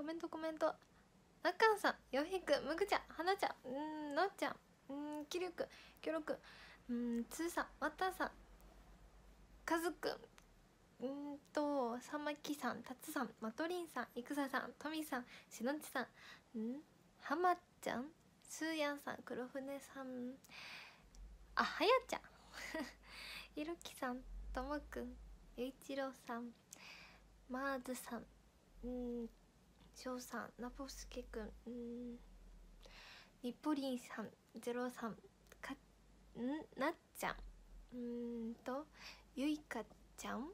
メントなかんさん、よひくん、むぐちゃん、はなちゃん、のっちゃん、きりゅうくん、きょろくん、つーさん、わたさん、かずくん、さまきさん、たつさん、まとりんさん、いくささん、とみさん、しのちさん、はまちゃん、すーやんさん、くろふねさん、あ、はやちゃんひろきさん、ともくん、ゆいちろうさん、まーずさん、しょうさん、なぽすけくん、りぽりんさん、ゼロさん、なっちゃん、ゆいかちゃん、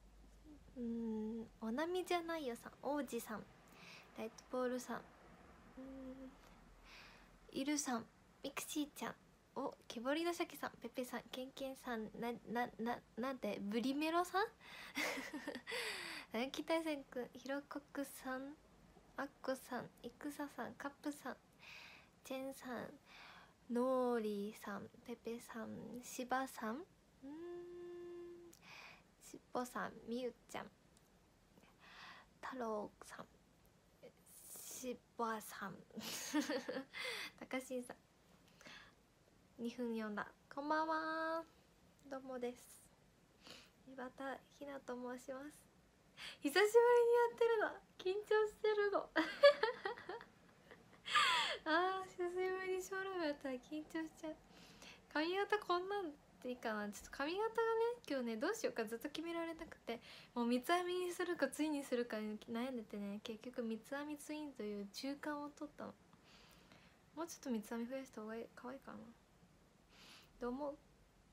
おなみじゃないよさん、おうじさん、ライトボールさん、いるさん、ミクシーちゃん、お、木彫りのしゃけさん、ペペさん、ケンケンさん、なんでブリメロさん北大戦くん、ひろこくさん、あっこさん、いくささん、カップさん、チェンさん、ノーリーさん、ペペさん、しばさん、しっぽさん、みゆちゃん、太郎さん、しばさんたかしんさん、2分読んだ。こんばんは、どうもです。岩田ひなと申します。久しぶりにやってるの、緊張してるの久しぶりにショールームやったら緊張しちゃう。髪型こんなんでいいかな。ちょっと髪型がね、今日ね、どうしようかずっと決められなくて、もう三つ編みにするかツインにするか悩んでてね、結局三つ編みツインという中間を取ったの。もうちょっと三つ編み増やした方が可愛いかな。どう思う？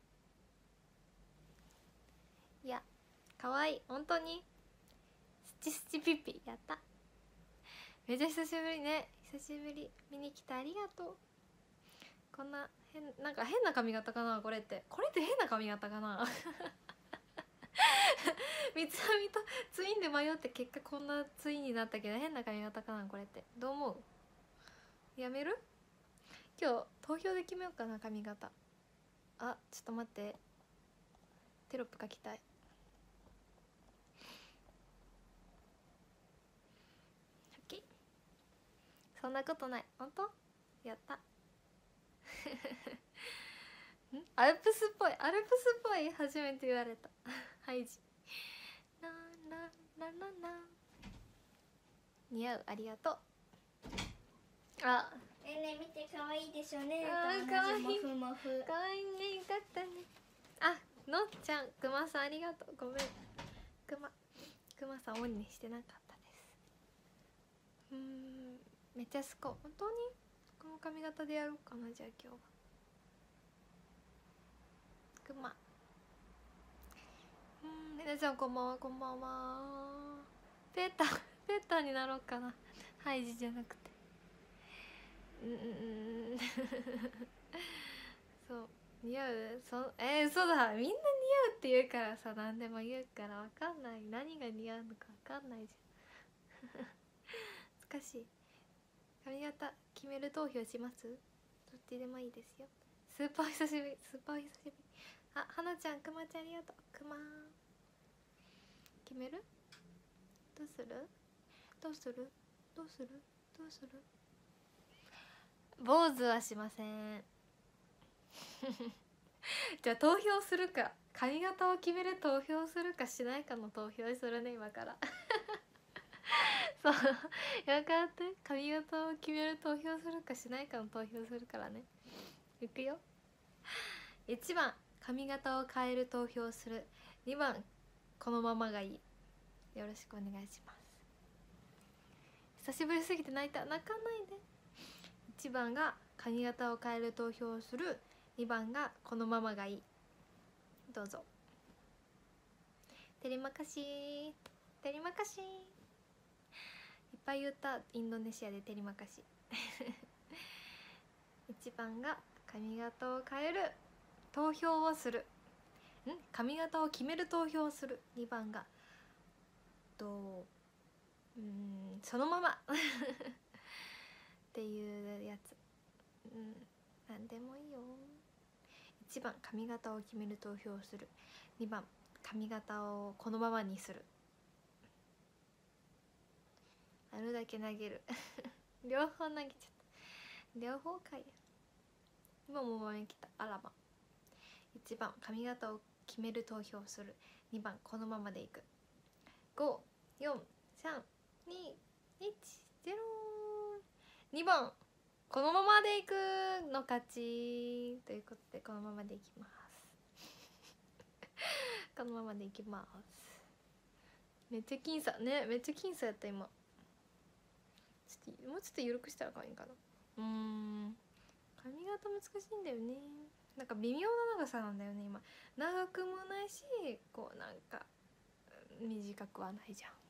いや、可愛い、本当に。スチスチピピやった。めっちゃ久しぶりね。久しぶり。見に来てありがとう。こんななんか変な髪型かな、これって変な髪型かな三つ編みとツインで迷って結果こんなツインになったけど変な髪型かな、これって。どう思う？やめる？今日投票で決めようかな、髪型。あ、ちょっと待って、テロップ書きたい。そんなことない、本当？やったアルプスっぽい初めて言われたハイジななななな似合う、ありがとう。あ、 ね見て可愛いでしょね。 かわいい、 もふもふ。 かわいいね、よかったね。あ、のっちゃん、くまさんありがとう。ごめん、くまさんオンにしてなかったです。めっちゃすこ、本当にこの髪型でやろうかな、じゃあ今日は。くま、皆さんこんばんは、こんばんは。ペーターになろうかな、ハイジじゃなくて。そう似合う、嘘だ、みんな似合うって言うからさ、何でも言うから分かんない、何が似合うのか分かんないじゃん難しい。髪型決める投票します？どっちでもいいですよ。スーパー久しぶり、あ、はなちゃん、くまちゃんありがとう。くまー決める？どうする？坊主はしませんじゃあ投票するか、髪型を決める投票するかしないかの投票するね、今からそう、分かって、髪型を決める投票するかしないかの投票するからね。いくよ。1番髪型を変える投票する、2番このままがいい。よろしくお願いします。久しぶりすぎて泣いた、泣かないで。1番が髪型を変える投票をする、2番がこのままがいい。どうぞ。テリマカシー、テリマカシー。いっぱい言った、インドネシアでテリマカシ1番が髪型を変える投票をする、髪型を決める投票をする。2番がそのままっていうやつ。なんでもいいよ。1番髪型を決める投票をする、2番髪型をこのままにする。 るだけ投げる両方投げちゃった両方かい。今も場面来た。あらま。1番髪型を決める投票する。2番このままでいく。5、4、3、2、1、0。2番このままでいくの勝ちということで、このままでいきますこのままでいきます。めっちゃ僅差ね、めっちゃ僅差やった今。もうちょっと緩くしたら可愛いかな。髪型難しいんだよね。なんか微妙な長さなんだよね今。長くもないし、こうなんか短くはないじゃん。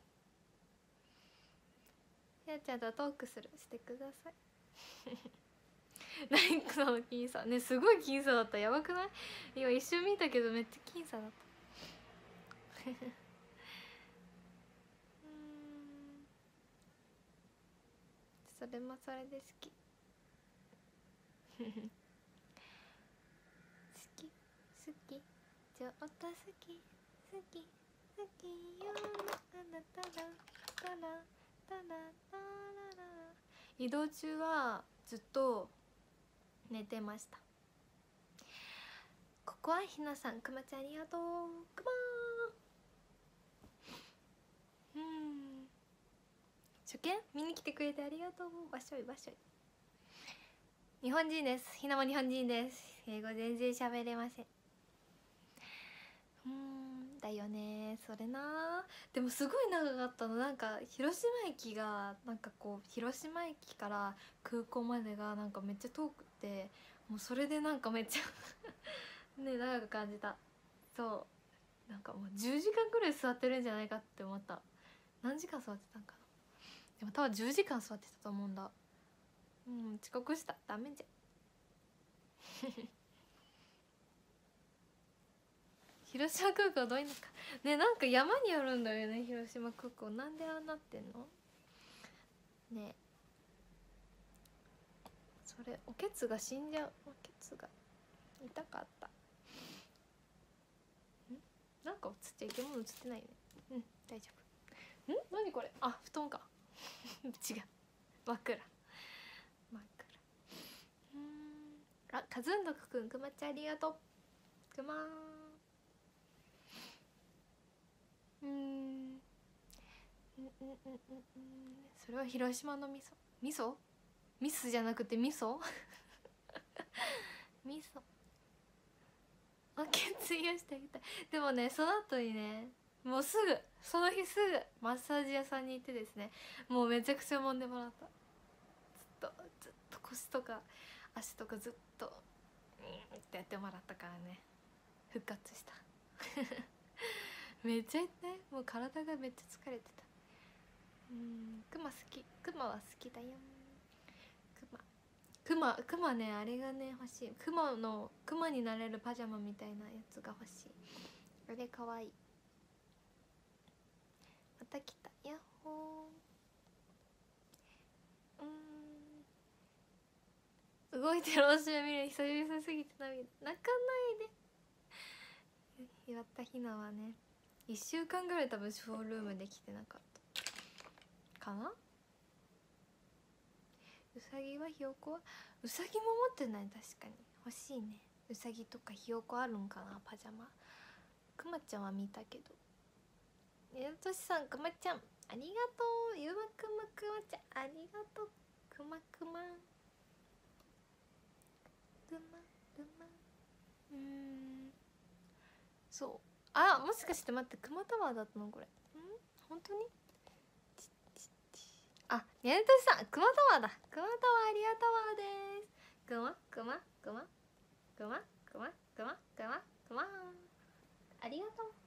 やっちゃんとトークしてください何その僅差ね、すごい僅差だった。やばくない？今一瞬見たけどめっちゃ僅差だったそれもそれで好き好き好きちょっと好き好き好きよなたらたらたらたらら。移動中はずっと寝てました。ここはひなさん、くまちゃんありがとう。くまー初見見に来てくれてありがとう。わっしょいわっしょい。日本人です。ひなも日本人です。英語全然喋れません。だよね、それな。でもすごい長かったの。なんか広島駅がなんかこう広島駅から空港までがなんかめっちゃ遠くて、もうそれでなんかめっちゃね長く感じた。そうなんかもう10時間くらい座ってるんじゃないかって思った。何時間座ってたんかな。でも多分10時間座ってたと思うんだ。遅刻した。ダメじゃん広島空港どういうのかね。なんか山にあるんだよね広島空港。なんでああなってんのね。それおけつが死んじゃう。おけつが痛かった。なんか映っちゃいけ物映ってないね。大丈夫。何これ。あ、布団か違う、枕。あ、かずんどくくん、くまちゃんありがとう。くまそれは広島の味噌ミスじゃなくて味噌味噌決意をしてあげたい。でもね、その後にね、もうすぐその日すぐマッサージ屋さんに行ってですね、もうめちゃくちゃ揉んでもらった。ずっと腰とか足とかずっとってやってもらったからね、復活しためっちゃね、もう体がめっちゃ疲れてた。クマ好き。クマは好きだよ。クマね、あれがね欲しい。クマになれるパジャマみたいなやつが欲しい。あれかわいい。また来た。ヤッホー。動いてるおしを見る久々すぎて涙。泣かないで。岩田ひなはね、1週間ぐらい多分ショールームで来てなかったかな。うさぎはひよこは、うさぎも持ってない。確かに欲しいね。うさぎとかひよこあるんかなパジャマ。くまちゃんは見たけど。としさん、くまちゃんありがとう。ゆうまくまくまちゃんありがとう。くまくまくまくま。そう。あ、もしかして待って、くまタワーだったのこれ。本当に。あ、にゃねとしさん、くまタワーだ。くまタワーありがとうです。くまくまくまくまくまくまくまくまありがとう。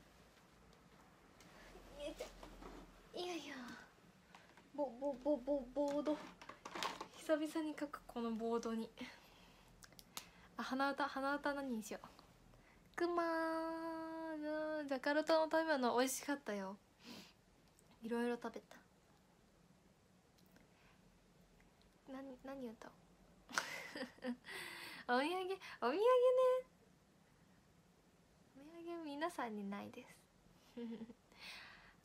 いやいや、ボード久々に書く。このボードに鼻歌何にしよう。くまー、ジャカルタの食べ物美味しかったよ。いろいろ食べた。何歌おうお土産ね。お土産皆さんにないです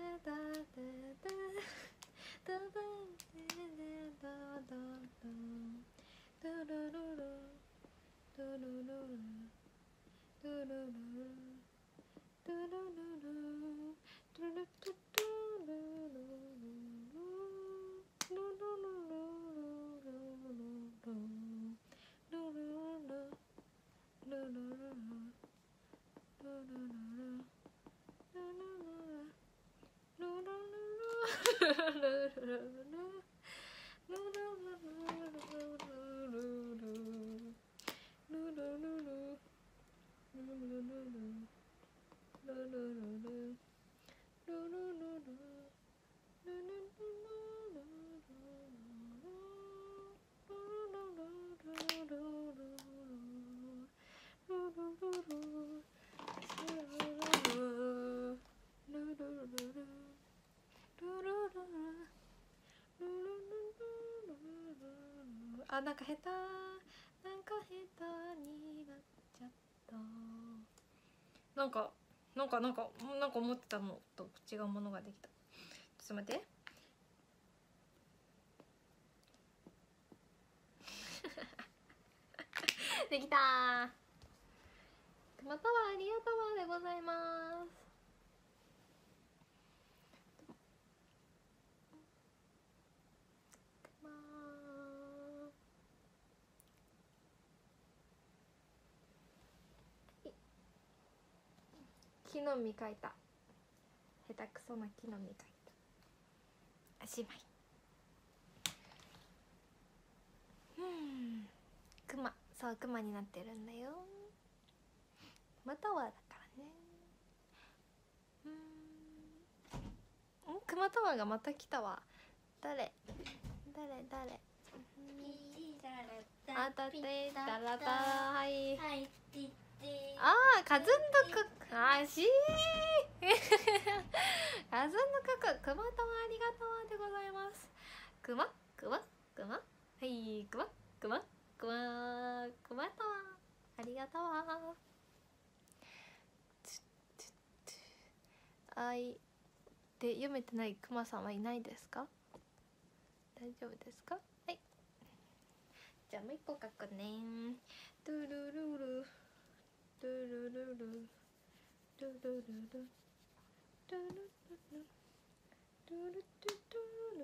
あ、なんか下手になっちゃった。なんか思ってたのと違うものができた。ちょっと待って。できたー。またはありがとうでございます。木の実描いた。下手くそな木の実描いた。おしまい。クマ、そうクマになってるんだよ。またはだからね。クマタワーがまた来たわ。誰あたってたらたはいあーカズンドクあしーカズンドクククマタワーありがとうでございます。クマはいクマタワーありがとう。はいで読めてないクマさんはいないですか？大丈夫ですか？はい。じゃあもう一個書くね。ドゥルルルドゥルルルドゥルルルドゥルルルドゥルルルドゥルルルル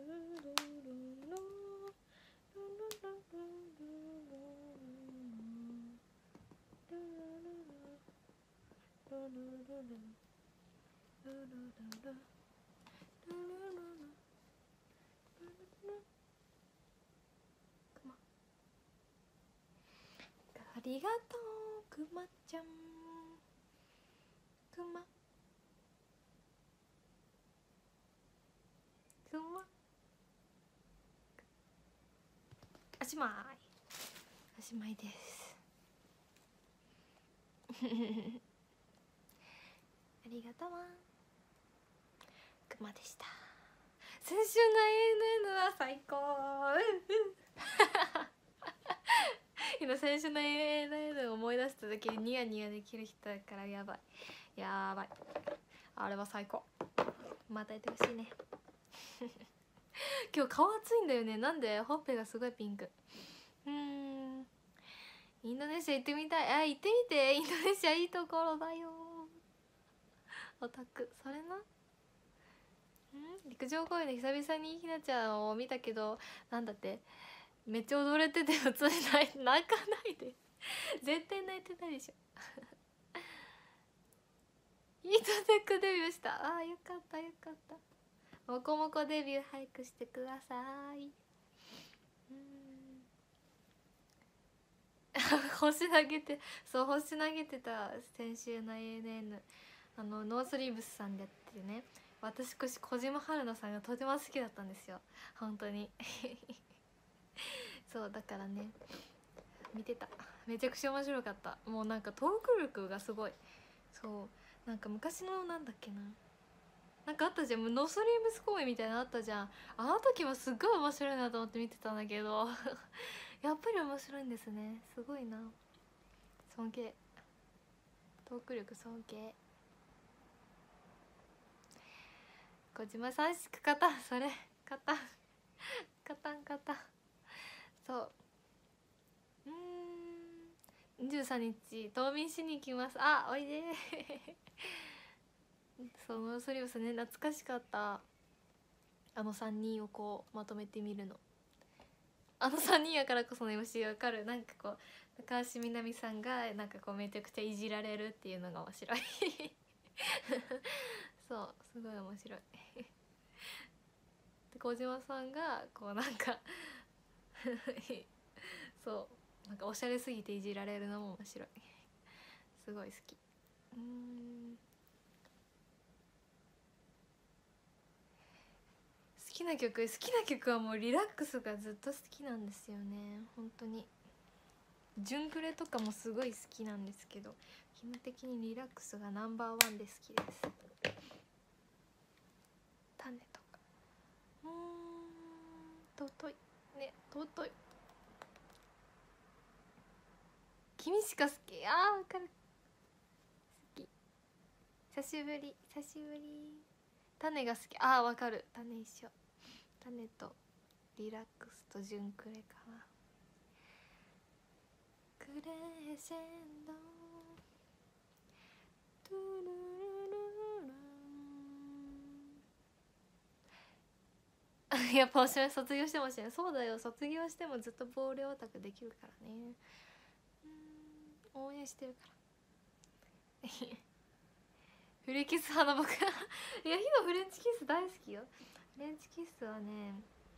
ありがとうくまちゃん。くまおしまい。おしまいですありがとうくまでした。先週の ANN は最高今先週の ANN を思い出した時にニヤニヤできる人だからやばいあれは最高。またやってほしいね今日顔熱いんだよね。なんでほっぺがすごいピンク。インドネシア行ってみたい。行ってみて。インドネシアいいところだよオタク。それな陸上公園で久々にひなちゃんを見たけどなんだってめっちゃ踊れてて普通に泣かないで絶対泣いてないでしょヒートテックデビューした。よかったもこもこデビュー早くしてください星投げてた先週の ANN ノースリーブスさんでやっててね、私小島春菜さんがとても好きだったんですよ本当にそうだからね見てた。めちゃくちゃ面白かった。もうなんかトーク力がすごいそうなんか昔のなんだっけな、なんかあったじゃん、ノースリーブス公演みたいなのあったじゃん。あの時はすっごい面白いなと思って見てたんだけどやっぱり面白いんですね。すごいな、尊敬、トーク力尊敬。小島さんしか勝たん、それ勝たん勝たん勝たん。そう23日冬眠しに行きます。あ、おいでそのソリブスね、懐かしかった。あの3人をこうまとめてみるの、あの3人やからこその MC わかる。なんかこう高橋みなみさんがなんかこうめちゃくちゃいじられるっていうのが面白いそうすごい面白いで小島さんがこうなんかそうなんかおしゃれすぎていじられるのも面白いすごい好き。好きな曲はもうリラックスがずっと好きなんですよね。本当にジュンクレとかもすごい好きなんですけど、基本的にリラックスがナンバーワンで好きです。種とか尊いね、尊い。君しか好き。あーわかる、好き。久しぶり。種が好き。あーわかる、種一緒。種とリラックスとジュンクレかな。クレーシェンドトゥルルルルンやっぱおしまい卒業してもしない。そうだよ、卒業してもずっとボールオタクできるからね。応援してるからフレキス派の僕いや、今フレンチキス大好きよ。フレンチキスはね、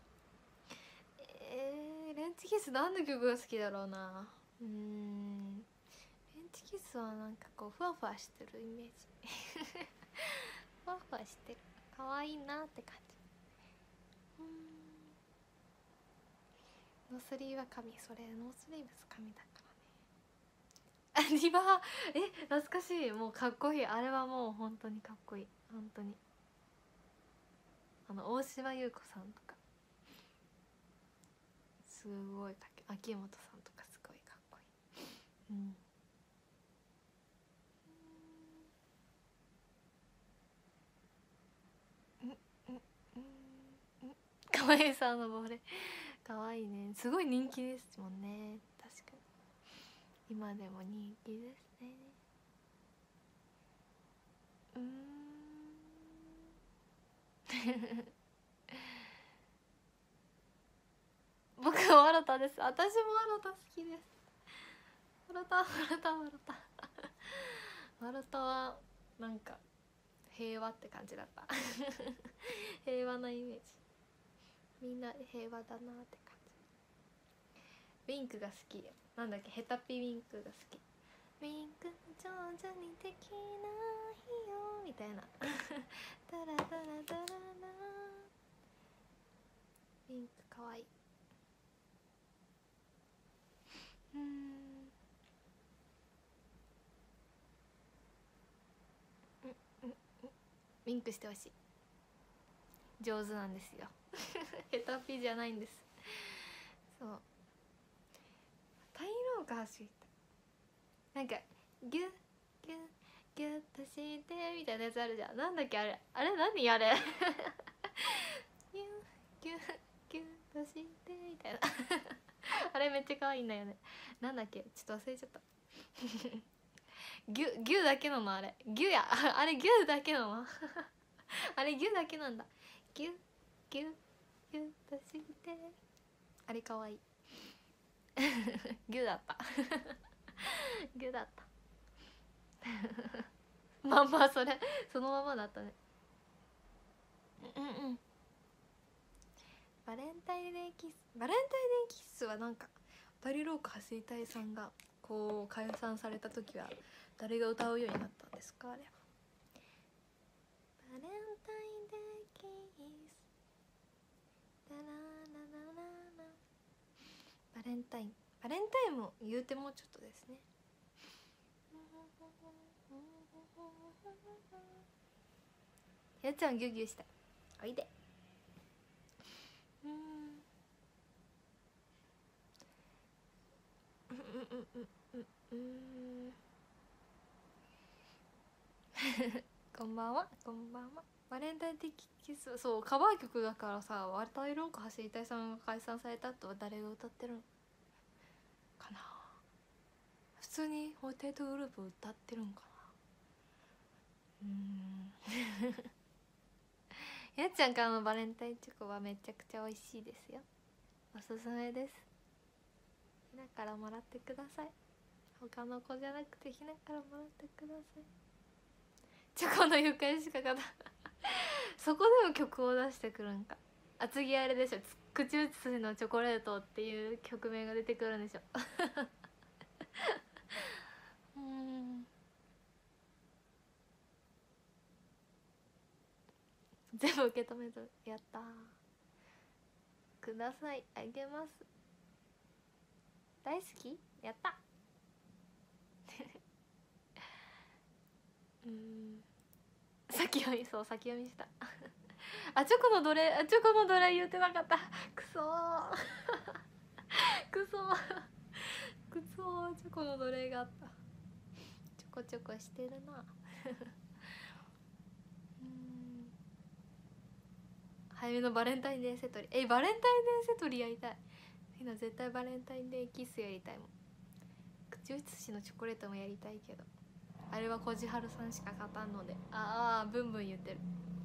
フレンチキス何の曲が好きだろうな。フレンチキスはなんかこうふわふわしてるイメージふわふわしてる、かわいいなって感じ。ノースリーは髪、それノースリーブス髪だからね。リバー、懐かしい。もうかっこいい、あれはもう本当にかっこいい。本当に大島優子さんとかすごいかっこいい。秋元さんとかすごいかっこいい。かわいさんのボーレかわいいね。すごい人気ですもんね。確かに今でも人気ですね。僕はわらたです。私もわらた好きです。わらたわらたはなんか平和って感じだった平和なイメージ、みんな平和だなって感じ。ウィンクが好き。なんだっけ、ヘタピウィンクが好き。ウィンク上手にできないよみたいなダラダラダララ。ウィンクかわいい。ウィンクしてほしい。上手なんですよヘタピじゃないんです。そう、タイローが走ったなんかギュッギュッギュッとしてみたいなやつあるじゃん。なんだっけあれ、何あれギュッギュッギュッとしてみたいなあれめっちゃ可愛いんだよね。なんだっけ、ちょっと忘れちゃったギュだけなのあれ。ギュやあれギュだけなのあれギュだけなんだ。ギュギュギュとしてあれかわいいギュだったギュだったまあまあそれそのままだったね。バレンタインデーキスはなんかダリローク走りたいさんがこう解散された時は誰が歌うようになったんですか。あれはバレンタインデーキスダラララララ。バレンタインも言うてもうちょっとですね。 やっちゃんギュギュしたい。おいで。こんばんは、こんばんは。バレンタイン的キス、そうカバー曲だからさ、渡り廊下走りたいさんが解散された後は誰が歌ってるのかな。普通にホテイトグループ歌ってるんかな。やっちゃんからのバレンタインチョコはめちゃくちゃ美味しいですよ。おすすめです。ひなからもらってください。他の子じゃなくてひなからもらってください。チョコの愉快しか方そこでも曲を出してくるんか。あ、次あれでしょ、口移しのチョコレートっていう曲名が出てくるんでしょ全部受け止めとる。やったー。ください、あげます。大好き。やった先読み、そう先読みしたあ、チョコのどれ、チョコのどれ言ってなかった。くそーくそーくそー、チョコのどれがあった。ちょこちょこしてるな早めのバレンタインデーセトリ、バレンタインデーセトリやりたい。みんな絶対バレンタインデーキスやりたいもん。口移しのチョコレートもやりたいけど、あれはこじはるさんしか勝たんので。ああ、ブンブン言ってる。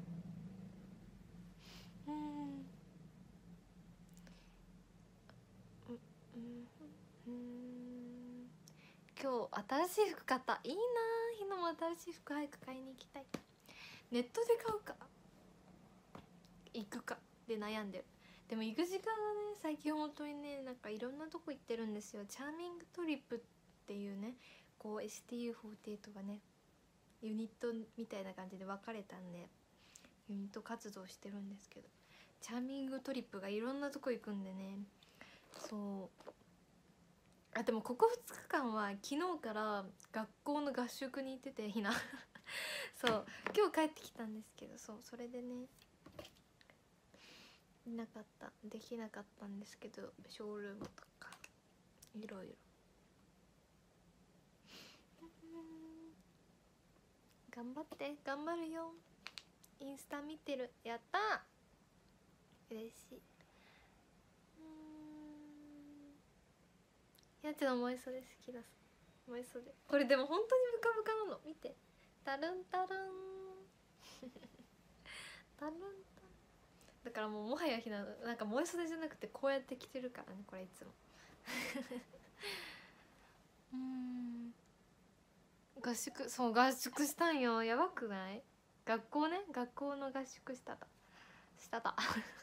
今日新しい服買った。いいなー。ひなも新しい服早く買いに行きたい。ネットで買うか行くかで悩んでる。でも行く時間がね、最近本当にね、なんかいろんなとこ行ってるんですよ。チャーミングトリップっていうね、こう STU48 がねユニットみたいな感じで分かれたんでユニット活動してるんですけど、チャーミングトリップがいろんなとこ行くんでね。そう、あ、でもここ2日間は昨日から学校の合宿に行っててひなそう今日帰ってきたんですけど、そうそれでねできなかったんですけど、ショールームとかいろいろ頑張って、頑張るよ。インスタ見てる。やったー、嬉しい。やつの萌え袖好きだ。萌え袖これでも本当にブカブカなの。見て、タルンタルンタルンタルンだからもうもはやひな、なんか萌え袖じゃなくてこうやって着てるからね、これいつも合宿、そう合宿したんよ。やばくない？学校ね、学校の合宿したたしたた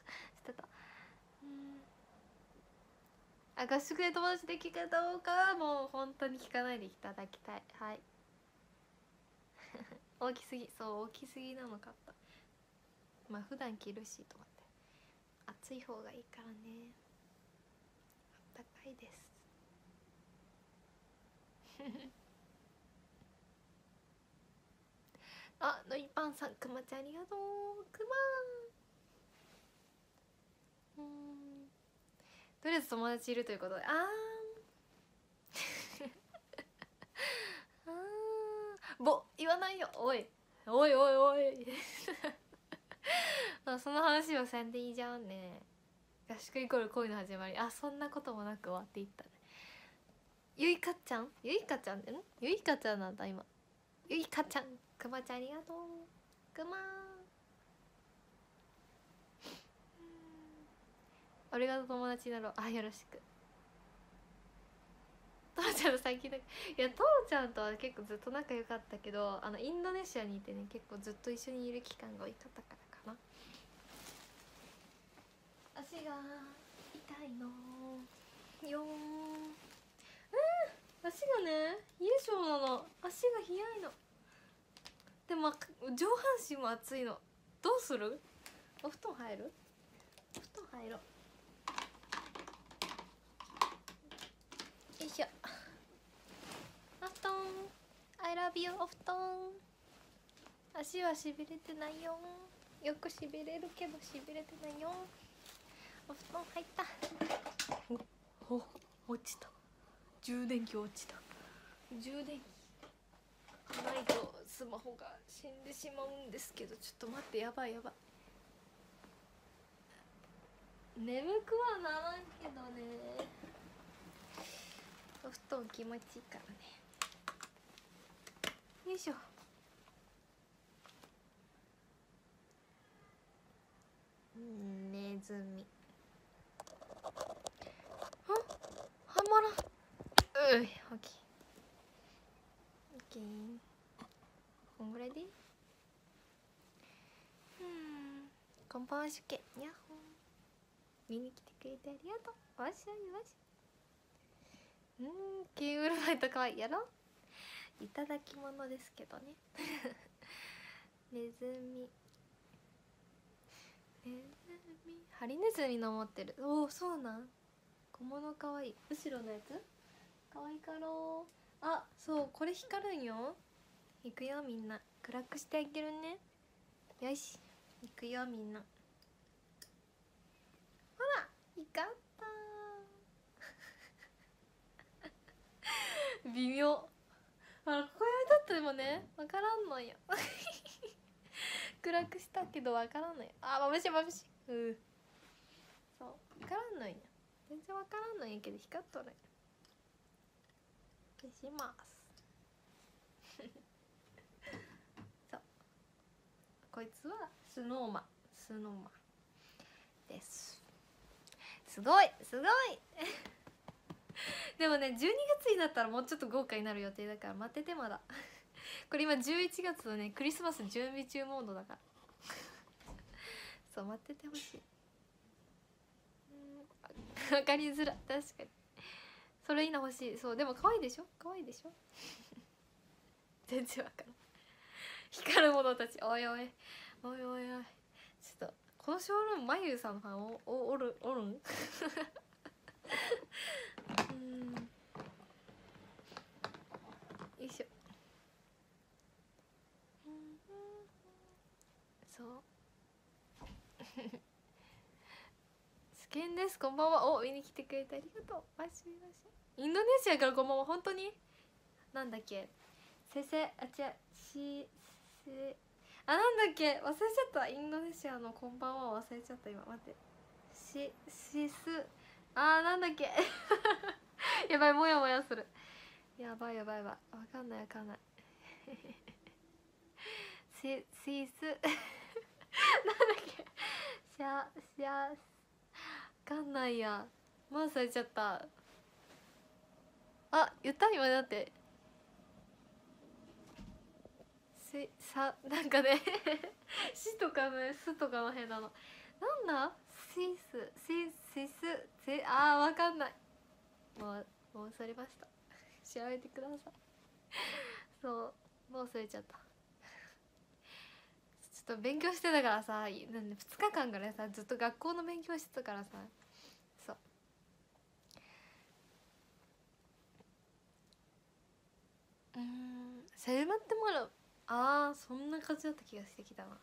あ、合宿で友達できるかどうかはもう本当に聞かないでいただきたい。はい大きすぎ、そう大きすぎなのかった。まあ普段着るしと思って、暑い方がいいからね。あったかいですあ、のいパンさん、くまちゃんありがとう。くまとりあえず友達いるということで、言わないよ、おいおいおいおいその話はせんでいいじゃんね。合宿イコール恋の始まり。あ、そんなこともなく終わっていったね。ゆいかちゃん、ゆいかちゃんゆいかちゃんなんだ今。ゆいかちゃん、くまちゃんありがとう。くま俺が友達になろう。あ、よろしく。トロちゃんの最近だけ、いやトロちゃんとは結構ずっと仲良かったけど、インドネシアにいてね、結構ずっと一緒にいる期間が多かったからかな。足が痛いのよ足がね冷え性なの。足が冷やいの。でも上半身も熱いの。どうする？お布団入る？お布団入ろう。よいしょ。お布団 I love you お布団。あ足はしびれてないよ。よくしびれるけどしびれてないよ。お布団入った。お落ちた。充電器落ちた。充電器ないとスマホが死んでしまうんですけど、ちょっと待って、やばいやばい。眠くはならんけどね、お布団気持ちいいからね。よいしょ。ネズミ。あ、はまらん。オッケーオッケー。こんぐらいで。こんばんは、しゅけ。やっほー。見に来てくれてありがとう。わしゃいわしゃ。キングルマイトかわいいやろ。いただき物ですけどね。ネズミ。ハリネズミの持ってる。おお、そうなん。小物かわいい。後ろのやつかわいいかろう。あ、そう、これ光るんよ。いくよみんな。暗くしてあげるね。よし、いくよみんな。ほら、光った微妙。ここやりだったでもね、わからんのよ。暗くしたけどわからんのよ。あ、まぶしいまぶしい。そう、わからんのよ。全然わからんのやけど光っとる。消します。そう、こいつはスノーマンです。すごいすごい。でもね、12月になったらもうちょっと豪華になる予定だから待ってて。まだこれ今11月のね、クリスマス準備中モードだから。そう、待っててほしい。わかりづら。確かにそれいいな、欲しい。そう、でも可愛いでしょ、可愛いでしょ。全然わからん。光る者たち。おいおいおいおいおい、ちょっとこのショールーム、まゆさんのファンおるんよいしょ。そうスケンです、こんばんは。お、見に来てくれてありがとう。わしわし。インドネシアからこんばんは。本当になんだっけ、先生、あ、違う、あ、なんだっけ、忘れちゃった。インドネシアのこんばんは忘れちゃった今。待って、シス、なんだっけ。やばい、もやもやする。やばいやばいやばい、わかんないわかんない。シスなんだっけ、わかんないや。もう忘れちゃった。あ、言った今。だってなんかねしとかね、すとかの辺なの。なんだ、シスわかんない。もう忘れました。調べてください。そう、もう忘れちゃった。ちょっと勉強してたからさ、なんで2日間ぐらいさ、ずっと学校の勉強してたからさ。そう、セルマってもらう。そんな感じだった気がしてきたな。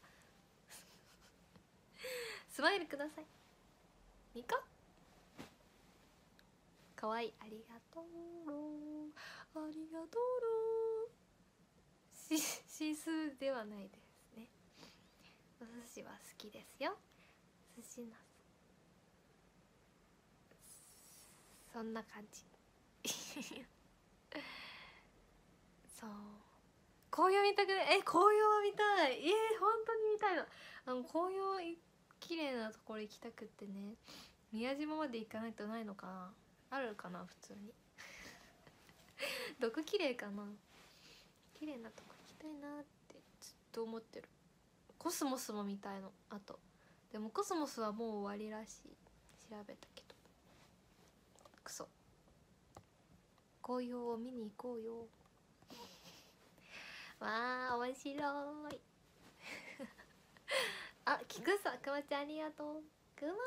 スマイルください。ミカかわいい。ありがとうありがとう。シスではないですね。お寿司は好きですよ。寿司なそんな感じ。そう、紅葉見たくない。紅葉は見たい。本当に見たいの。紅葉綺麗なところ行きたくってね。宮島まで行かないとないのかな。あるかな普通に。どこ綺麗かな。綺麗なとこ行きたいなってずっと思ってる。コスモスも見たいの。あとでもコスモスはもう終わりらしい。調べたけどクソ。紅葉を見に行こうよ。わあ面白い。あ、キクさん、くまちゃんありがとう。くま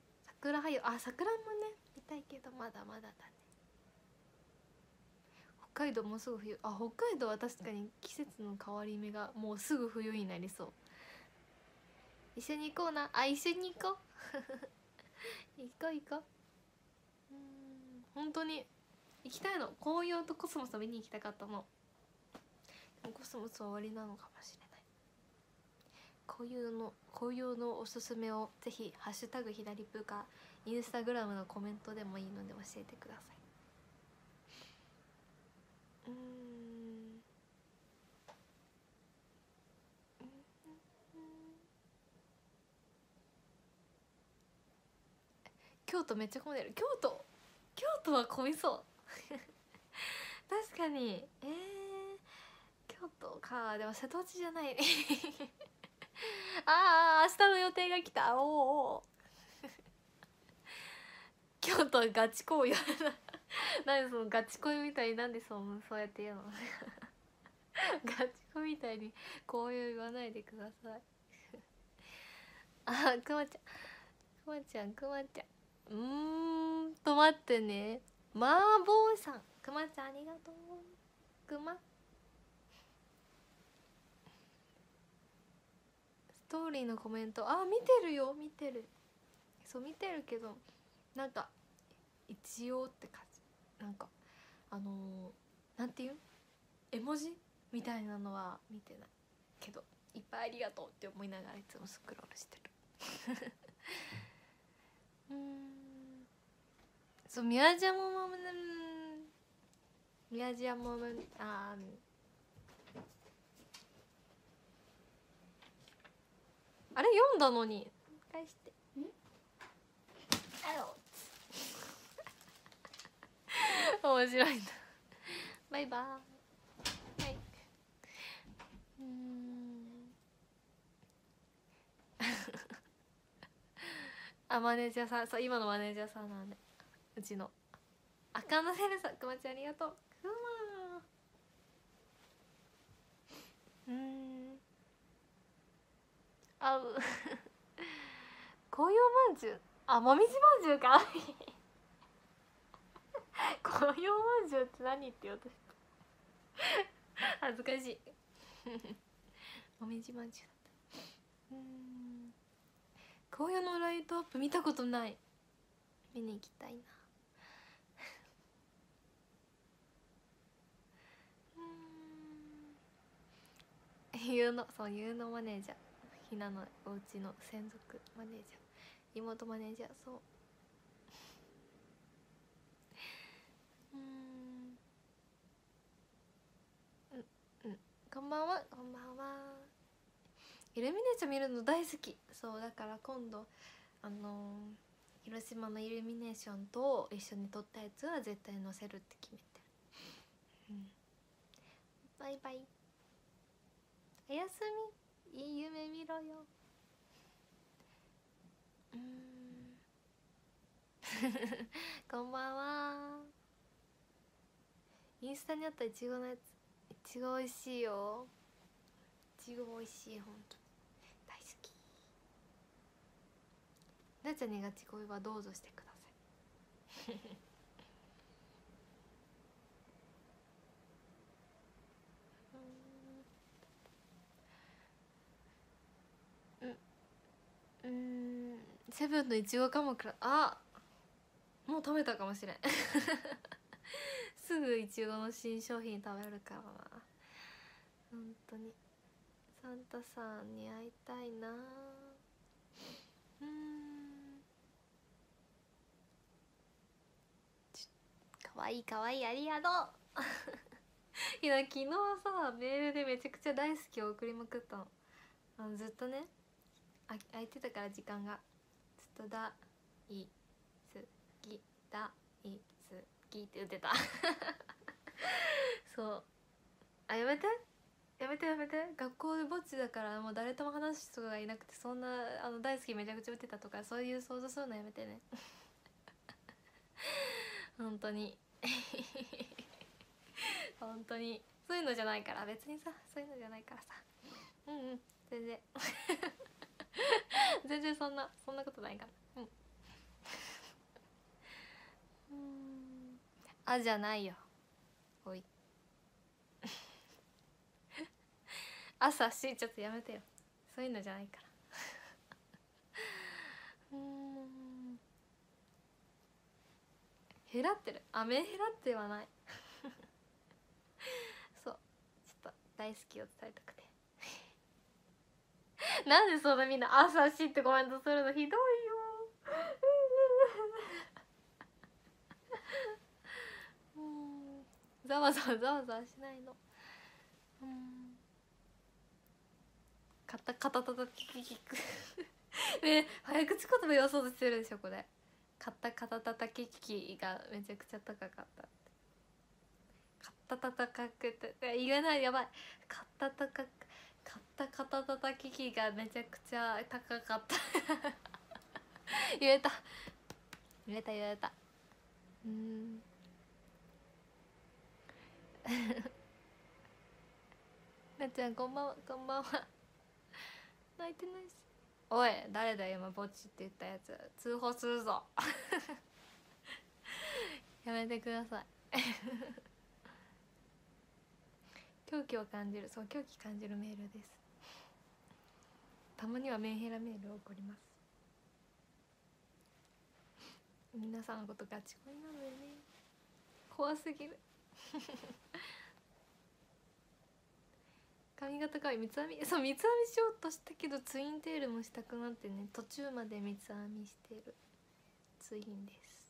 桜はよ。桜もね見たいけどまだまだだね。 海道もうすぐ冬。あ、北海道は確かに季節の変わり目がもうすぐ冬になりそう。一緒に行こうな。あ、一緒に行こう行こう行こう。本当に行きたいの。紅葉とコスモスを見に行きたかったの。でもコスモスは終わりなのかもしれない。紅葉のおすすめをぜひハッシュタグ左プーかインスタグラムのコメントでもいいので教えてください。京都めっちゃ混んでる。京都は混みそう確かに。京都か。でも瀬戸内じゃないねああ、明日の予定が来た。おお京都はガチ恋や何そのガチ恋みたいに、なんでそうやって言うのガチ恋みたいにこういう言わないでくださいあ、くまちゃん待ってね。麻婆さん、くまちゃんありがとう。くまストーリーのコメント、あ、見てるよ、見てる。そう見てるけど、なんか一応って感じ。なんかなんていう絵文字みたいなのは見てないけど、いっぱいありがとうって思いながらいつもスクロールしてるそう、宮島もあれ読んだのに返して面白いんだバイバーイ。はいあ、マネージャーさん、そう、今のマネージャーさんなんで、うちの赤のセルさん、くまちゃんありがとう。くまあ紅葉まんじゅう、あ、もみじまんじゅうか紅葉まんじゅうって何って言おうとした恥ずかしいもみじまんじゅうだった。紅葉のライトアップ見たことない。見に行きたいなゆうのマネージャー、ひなのおうちの専属マネージャー、妹マネージャー、そうこんばんは。イルミネーション見るの大好き。そうだから今度広島のイルミネーションと一緒に撮ったやつは絶対載せるって決めてる。バイバイ、おやすみ、いい夢見ろよこんばんは。インスタにあったいちごのやつ、いちご美味しいよ。いちご美味しい、ほんと大好き。なちゃんにガチ恋はどうぞしてくださいセブンのいちごかもくら、あ、もう食べたかもしれんすぐいちごの新商品食べるからな。本当にサンタさんに会いたいな。かわいいかわいい、ありがとういや昨日さ、メールでめちゃくちゃ大好きを送りまくったの。ずっとね、空いてたから時間が、ずっと大好き大好きって言ってたそう、あ、やめて学校でぼっちだからもう誰とも話す人がいなくて、そんな大好きめちゃくちゃ言ってたとか、そういう想像するのやめてね本当に本当にそういうのじゃないから、別にさ、そういうのじゃないからさ、全然全然そんなことないから。あ、じゃないよ、おい朝ちょっとやめてよ、そういうのじゃないから減らってる、目減らってはないそうちょっと大好きを伝えたくてなんでそんなみんな朝ってコメントするのひどいよざわざわざわざわしないの。カタカタタタキキキクね、早口言葉言わそうとしてるでしょこれ。カタカタタタキキがめちゃくちゃ高かった。カタタタカクって言えない、やばい。カタタカカタカタタタキキがめちゃくちゃ高かった言えた言えた言えた。なっちゃんこんばんは、こんばんは。泣いてないし。おい誰だよ今ぼっちって言ったやつ、通報するぞやめてください狂気を感じる、そう狂気感じるメールです。たまにはメンヘラメールを送ります。皆さんのことガチ恋なのよね、怖すぎる髪型かわいい、三つ編み、そう三つ編みしようとしたけどツインテールもしたくなってね、途中まで三つ編みしてるツインです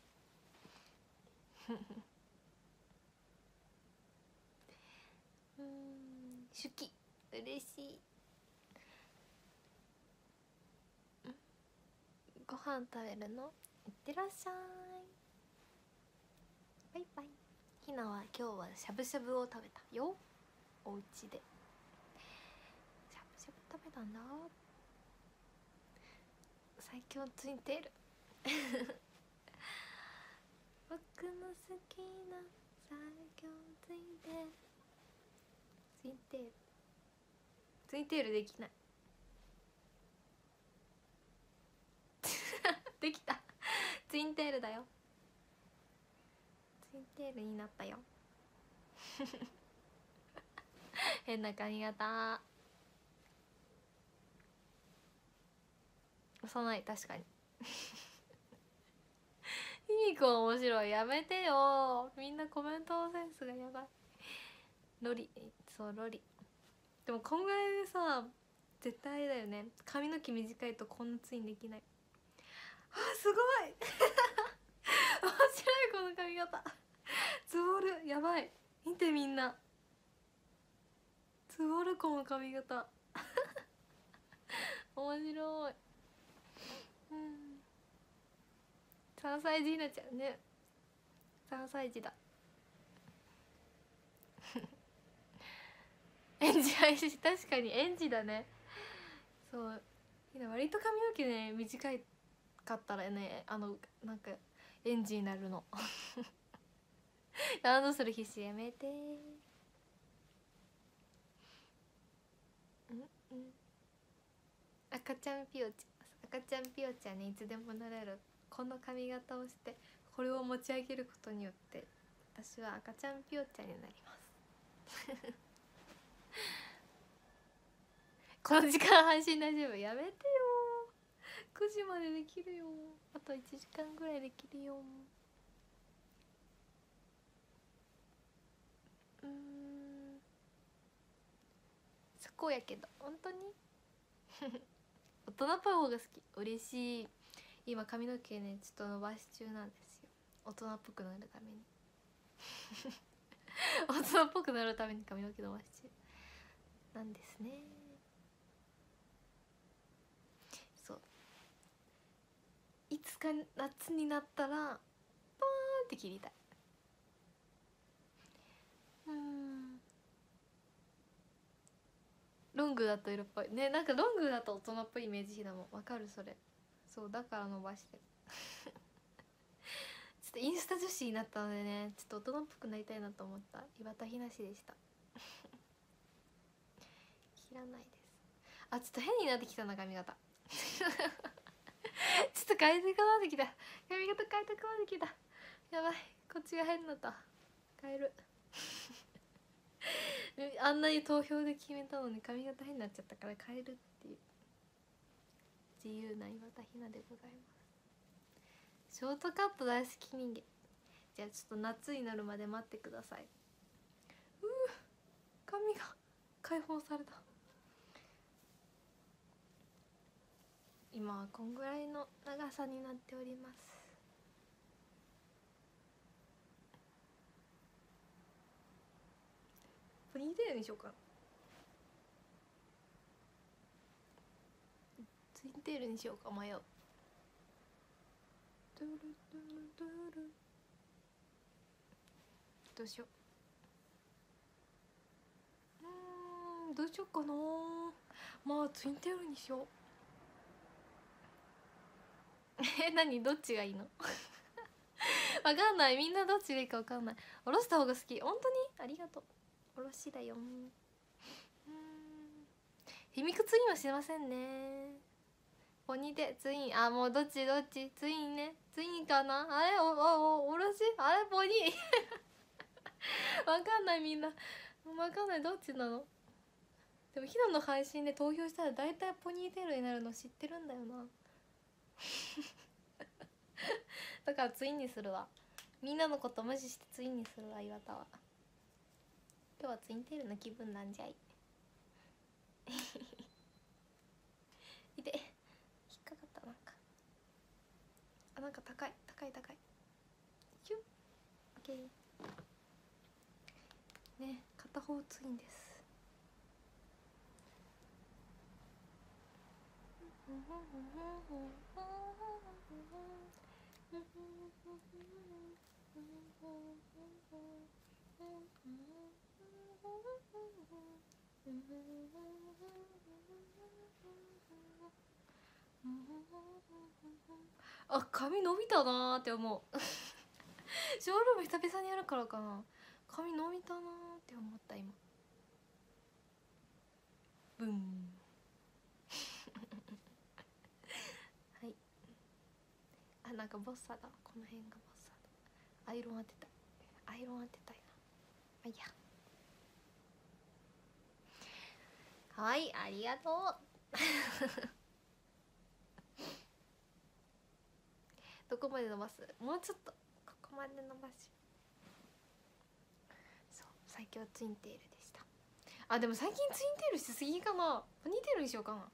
手記嬉しい。ご飯食べるの、いってらっしゃい、バイバイ。ひなは今日はしゃぶしゃぶを食べたよ、お家でしゃぶしゃぶ食べたんだ。最強ツインテール僕の好きな最強ツインテール、ツインテールツインテールできないできたツインテールだよ、ツインテールになったよ変な髪型、幼い、確かにひみこ面白い、やめてよ、みんなコメントセンスがやばい。ロリ、そうロリ、でもこんぐらいでさ絶対だよね、髪の毛短いとこんなツインできない。あすごい面白いこの髪型つぼる、やばい、見てみんな、つぼるこの髪型面白い。3歳児になっちゃうね、3歳児だ園児配信、確かに園児だね。そう割と髪の毛ね短いかったらね、なんか園児になるのラウンドする必死やめて赤ちゃんピオちゃん、赤ちゃんピオちゃんね、いつでもなれるこの髪型をしてこれを持ち上げることによって私は赤ちゃんピオちゃんになりますこの時間配信大丈夫、やめてよ、9時までできるよ、あと1時間ぐらいできるよ。そこやけど本当に大人っぽい方が好き、嬉しい。今髪の毛ねちょっと伸ばし中なんですよ、大人っぽくなるために大人っぽくなるために髪の毛伸ばし中なんですね。そういつか夏になったらパーンって切りたい。ロングだと色っぽいね、なんかロングだと大人っぽいイメージだもん、わかるそれ。そうだから伸ばしてるちょっとインスタ女子になったのでね、ちょっと大人っぽくなりたいなと思った岩田ひなしでした切らないです。あちょっと変になってきたな髪型ちょっと変えてくなってきた、髪型変えたくなってきた、やばいこっちが変になった、変えるあんなに投票で決めたのに髪型変になっちゃったから変えるっていう自由な岩田ひなでございます。ショートカット大好き人間。じゃあちょっと夏になるまで待ってください。髪が解放された。今はこんぐらいの長さになっております。ポニーテールにしようかな。ツインテールにしようか迷う。どうしよう。どうしようかな。まあツインテールにしよう。何どっちがいいのわかんない。みんなどっちがいいかわかんない。下ろした方が好き。本当にありがとう。下ろしだよ。秘密ツインはしませんね。ポニテツイン、あ、もうどっちツインね。ツインかな。あれおろしあれポニわかんない。みんなわかんない。どっちなの。でもひなの配信で投票したら大体ポニーテールになるの知ってるんだよなだからツインにするわ。みんなのこと無視してツインにするわ。岩田は今日はツインテールの気分なんじゃいいて、引っかかった。なんか高いヒュッ。オッケーね。片方ツインです。あ、髪伸びたなーって思うショールーム久々にやるからかな。髪伸びたなーって思った今。ブンはい。あ、なんかボッサだ。この辺がボッサだ。アイロン当てたいな。まあいいや。はい、ありがとうどこまで伸ばす。もうちょっとここまで伸ばし。そう、最強ツインテールでした。あ、でも最近ツインテールしすぎかな。ポニーテールにしようかな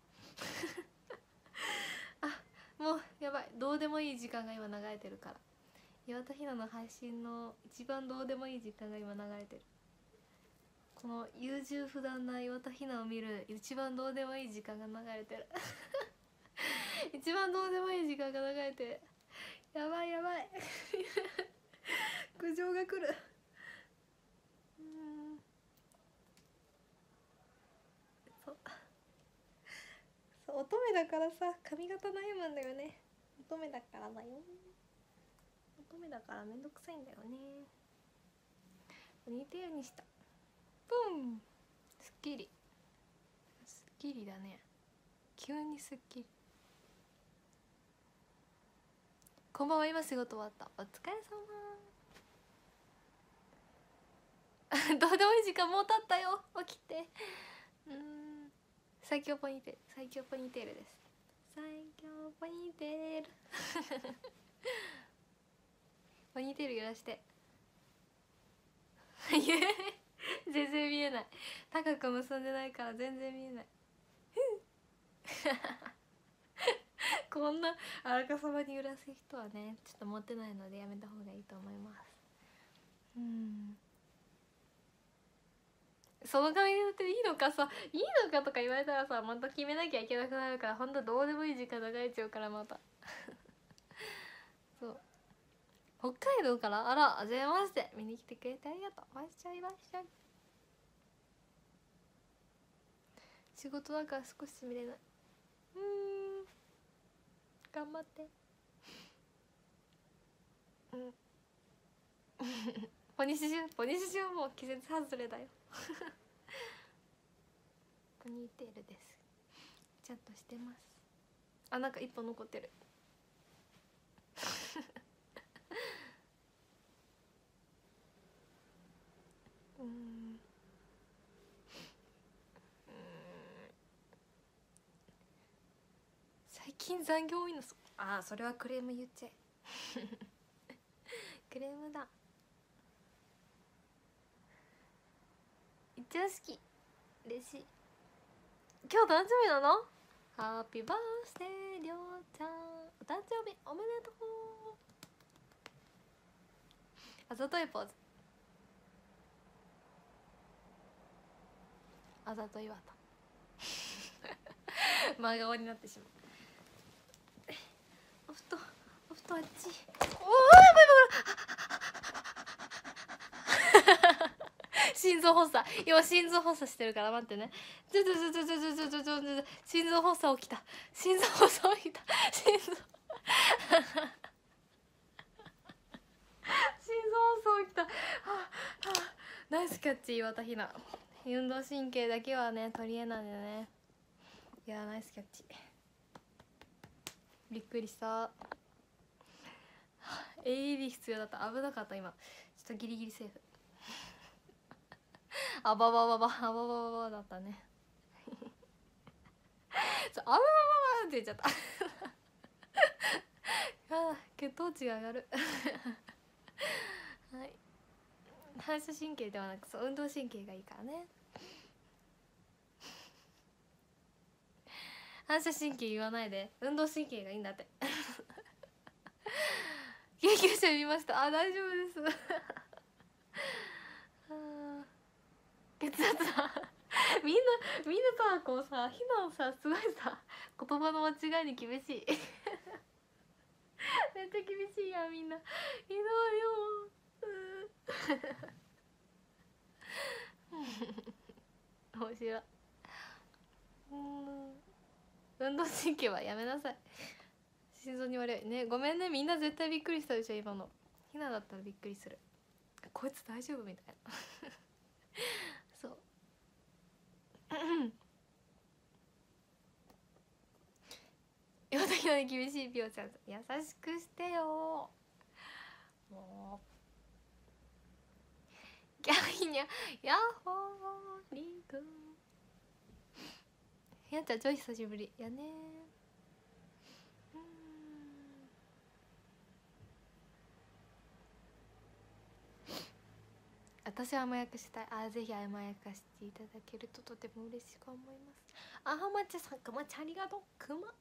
あ、もうやばい。どうでもいい時間が今流れてるから。岩田ひなの配信の一番どうでもいい時間が今流れてる。この優柔不断な岩田ひなを見る一番どうでもいい時間が流れてる一番どうでもいい時間が流れてる。やばい苦情が来る。そう乙女だからさ、髪型悩むんだよね。乙女だからだよ。乙女だからめんどくさいんだよね。ポニーテールにした。ブン。すっきりだね。急にすっきり。こんばんは。今仕事終わった。お疲れ様どうでもいい時間もう経ったよ。起きて。最強ポニーテールです。最強ポニーテールポニーテール揺らして全然見えない。高く結んでないから全然見えないこんなあらかさまに揺らす人はね、ちょっと持ってないのでやめた方がいいと思います。その髪型でいいのかさ、いいのかとか言われたらさ、また決めなきゃいけなくなるから、ほんとどうでもいい時間流れちゃうからまたそう、北海道から、あら、はじめまして、見に来てくれてありがとう。わっしゃい。仕事だから少し見れない。頑張ってポニシシュはもう季節外れだよポニーテールです。ちゃんとしてます。あ、なんか一本残ってる勤残業多いの。ああ、それはクレーム言っちゃえクレームだ。一応好き、嬉しい。今日誕生日なの？ハッピーバースデーりょうちゃん、お誕生日おめでとう。あざといポーズ。あざといわと真顔になってしまう。おふとあっち。おー、やばいやばい心臓発作、今心臓発作してるから待ってね。心臓発作起きた。心臓発作起きた。心臓発作起きた。ナイスキャッチ岩田ひな。運動神経だけはね取り柄なんでね。いやナイスキャッチ。びっくりした。AED 必要だった。危なかった今。ちょっとギリギリセーフあばばばばあばばばばだったねあばばばばって言っちゃった血糖値が上がるはい、反射神経ではなくそう運動神経がいいからね。反射神経言わないで、運動神経がいいんだって研究者見ました。あ、大丈夫です血圧だみんなさこうさひなをさすごいさ言葉の間違いに厳しいめっちゃ厳しいやみんな。ひどいよ面白い。運動神経はやめなさい。心臓に悪いね。ごめんね、みんな絶対びっくりしたでしょ今の。ひなだったらびっくりする。こいつ大丈夫みたいなそう岩田ひなに厳しいピオちゃん、優しくしてよもう。ギャヒニャヤッホーリーくん。ひなちゃん超久しぶりやね。私は甘やかしたい。ぜひ甘やかしていただけるととても嬉しく思います。あはまちさん、くまちゃんありがとう。くま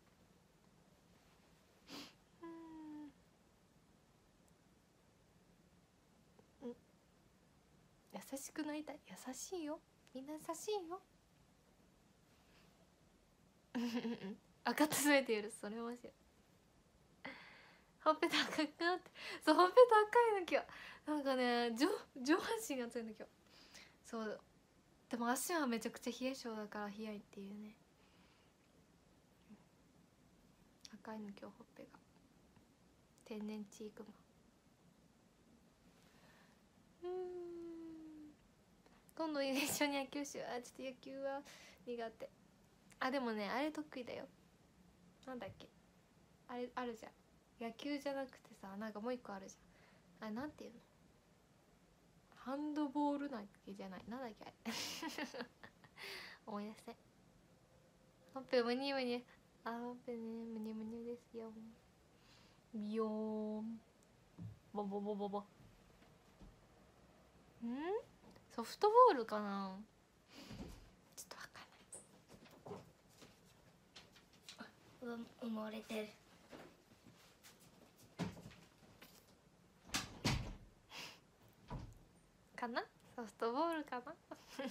優しくなりたい。優しいよ、みんな優しいよ赤とすべて許す。それ面白い。ほっぺた赤くなって。そう、ほっぺた赤いの今日。なんかね上半身が熱いの今日。そうでも足はめちゃくちゃ冷え性だから冷やいっていうね。赤いの今日ほっぺが。天然チークマ今度一緒に野球しよう。ちょっと野球は苦手。でもねあれ得意だよ。なんだっけあれあるじゃん。野球じゃなくてさ、なんかもう一個あるじゃん。あれなんていうの、ハンドボールだっけじゃない、なんだっけあれ思い出せ。ほっぺむにむに。ほっぺねむにむにですよ。ビヨーンボボボボボ。ソフトボールかな、ちょっとわかんない。 埋もれてる。 かな、ソフトボールかな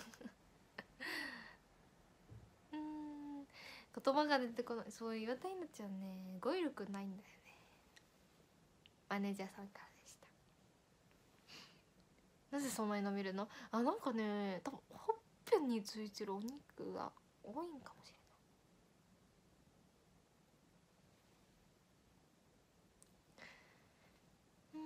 言葉が出てこない。そう岩田ひなちゃんね語彙力ないんだよね。マネージャーさんからでした。なぜそんなに伸びるの？なんかね多分ほっぺについてるお肉が多いんかもしれない。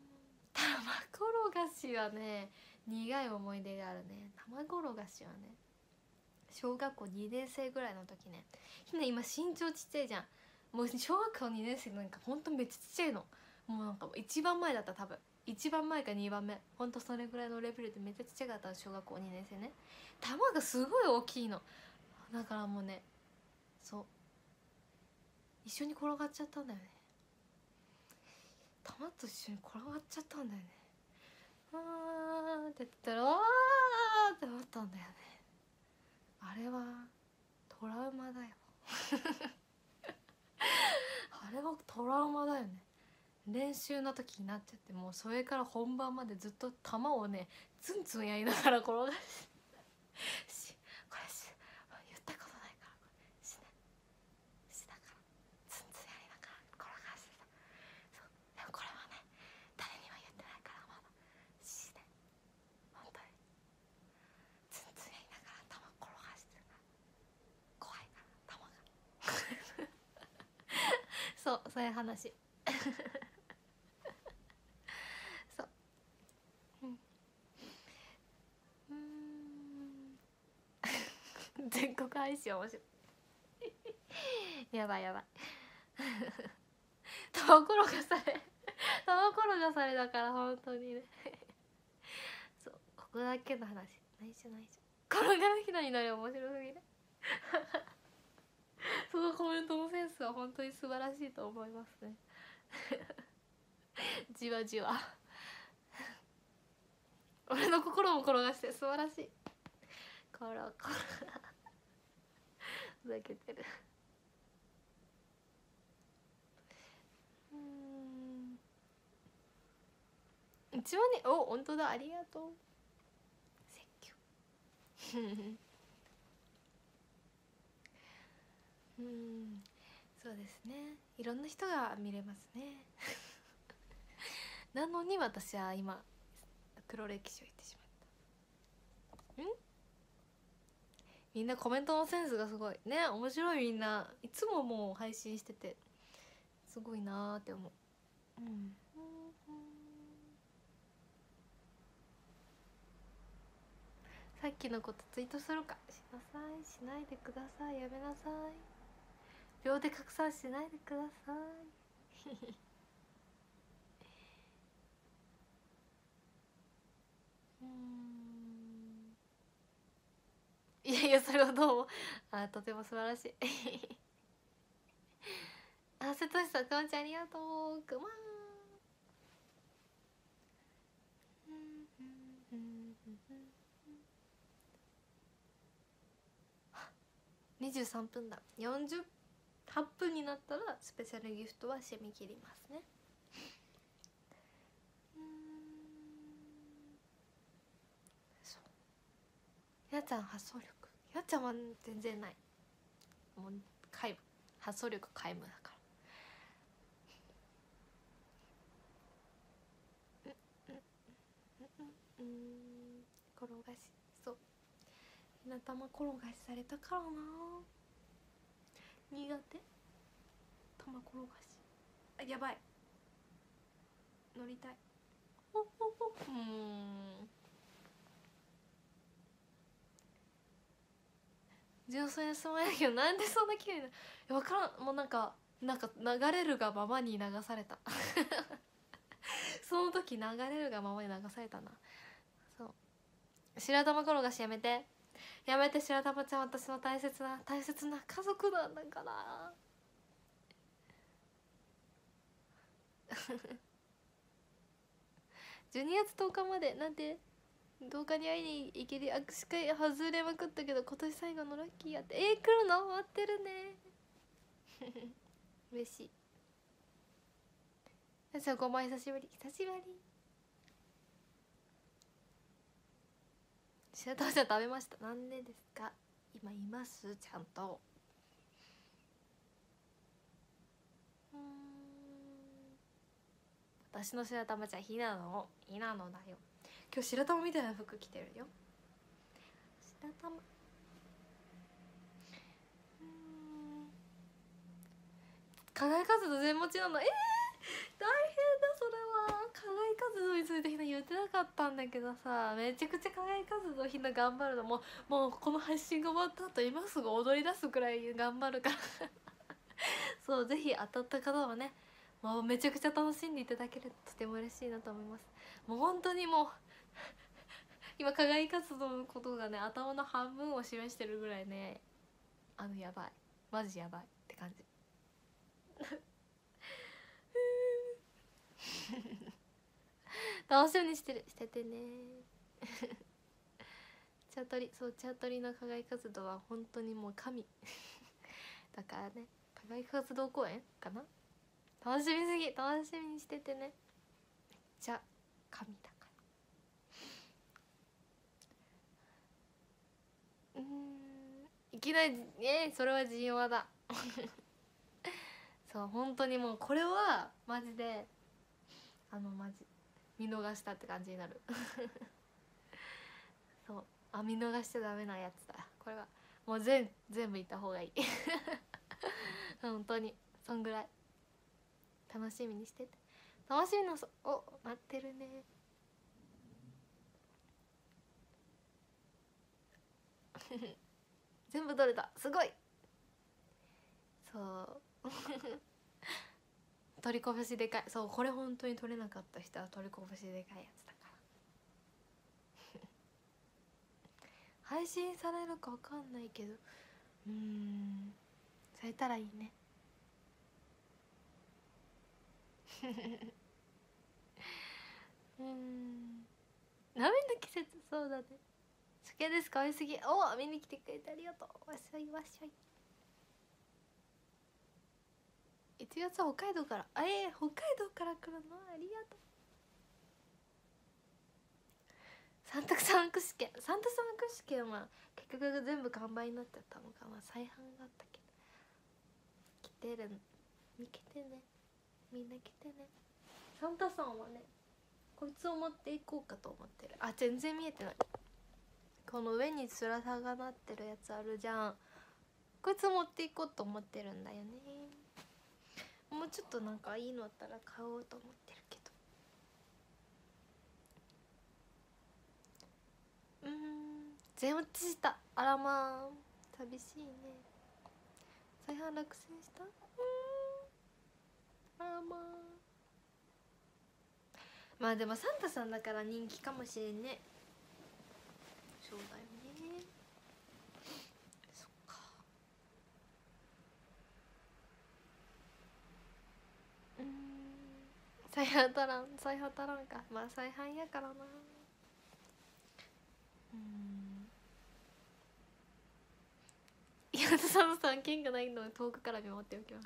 卵転がしはね苦い思い出があるね。卵転がしはね小学校2年生ぐらいの時ね。ひな今身長ちっちゃいじゃん。もう小学校2年生なんかほんとめっちゃちっちゃいの。もうなんか一番前だった。多分1番前か2番目、ほんとそれぐらいのレベルでめっちゃちっちゃかった小学校2年生ね。玉がすごい大きいのだからもうね、そう一緒に転がっちゃったんだよね。玉と一緒に転がっちゃったんだよね。あーって言ったらあーってなったんだよね。あれはトラウマだよあれはトラウマだよね。練習の時になっちゃって、もうそれから本番までずっと球をねツンツンやりながら転がしこれ言ったことないからこれしだからツンツンやりながら転がしてた。そうでもこれはね誰にも言ってないからまだね本当にツンツンやりながら球転がしてるから怖いから球がそういう話そう全国配信面白いやばい玉転がされだから本当にねそうここだけの話内緒転がるひなになり面白すぎるそのコメントのセンスは本当に素晴らしいと思いますねじわじわ俺の心も転がして素晴らしいコロコロふざけてる一番ねお本当だありがとう説教そうですねいろんな人が見れますねなのに私は今黒歴史を言ってしまったみんなコメントのセンスがすごいね面白いみんないつももう配信しててすごいなーって思うさっきのことツイートするかしなさいしないでくださいやめなさい秒で拡散しないでくださいいやそれはどうもとても素晴らしい瀬戸さんくまちゃんありがとうくま23分だ48分になったらスペシャルギフトは締め切りますねやっちゃん発想力やっちゃんは全然ないもう皆無発想力皆無だから転がしそうひなたま転がしされたからな苦手玉転がしやばい乗りたい純粋な質問やけどなんでそんな綺麗な分からんもうなんか流れるがままに流されたその時流れるがままに流されたなそう白玉転がしやめて白玉ちゃん私の大切な家族なんだから12月10日までなんて動画に会いに行ける握手会外れまくったけど今年最後のラッキーやって来るの待ってるね嬉しい5枚久しぶり白玉ちゃん食べましたなんでですか今いますちゃんと私の白玉ちゃんひなのだよ今日白玉みたいな服着てるよ白玉課外活動全持ちなの大変だそれは課外活動についてひな言ってなかったんだけどさめちゃくちゃ課外活動ひな頑張るのもうこの配信が終わった後今すぐ踊り出すくらい頑張るからそうぜひ当たった方はねもうめちゃくちゃ楽しんでいただけるととても嬉しいなと思います。もう本当にもう今課外活動のことがね頭の半分を示してるぐらいねやばいマジやばいって感じ楽しみにしててね。チャトリ、そう、チャトリの課外活動は本当にもう神だからね、課外活動公演かな、楽しみすぎ、楽しみにしててね。めっちゃ神だから。いきなりそれは神話だそう、本当にもうこれはマジでマジ見逃したって感じになるそう、見逃しちゃダメなやつだこれは。もう全部言った方がいい本当にそんぐらい楽しみにしてて。楽しみの待ってるね全部取れた、すごい。そう取りこぼしでかい。そう、これ本当に取れなかった人は取りこぼしでかいやつだから配信されるか分かんないけど、されたらいいねラメの季節、そうだね。酒ですか、美味しすぎ。見に来てくれてありがとう。わっしょいわっしょい。1月は北海道から、北海道から来るのありがとう。サンタさん握手券は結局全部完売になっちゃったのかな。再販があったけど来てる、見てね、みんな来てね。サンタさんはね、こいつを持っていこうかと思ってる。全然見えてない。この上に翼がなってるやつあるじゃん、こいつ持っていこうと思ってるんだよね。もうちょっとなんかいいのあったら買おうと思ってるけど。全落ちした。あらまあ寂しいね。再販落選した。あらまあでもサンタさんだから人気かもしれんね。そうだよね。そっか。再販足らんか。再販やからな。岩田さんの3件がないので遠くから見守っておきます。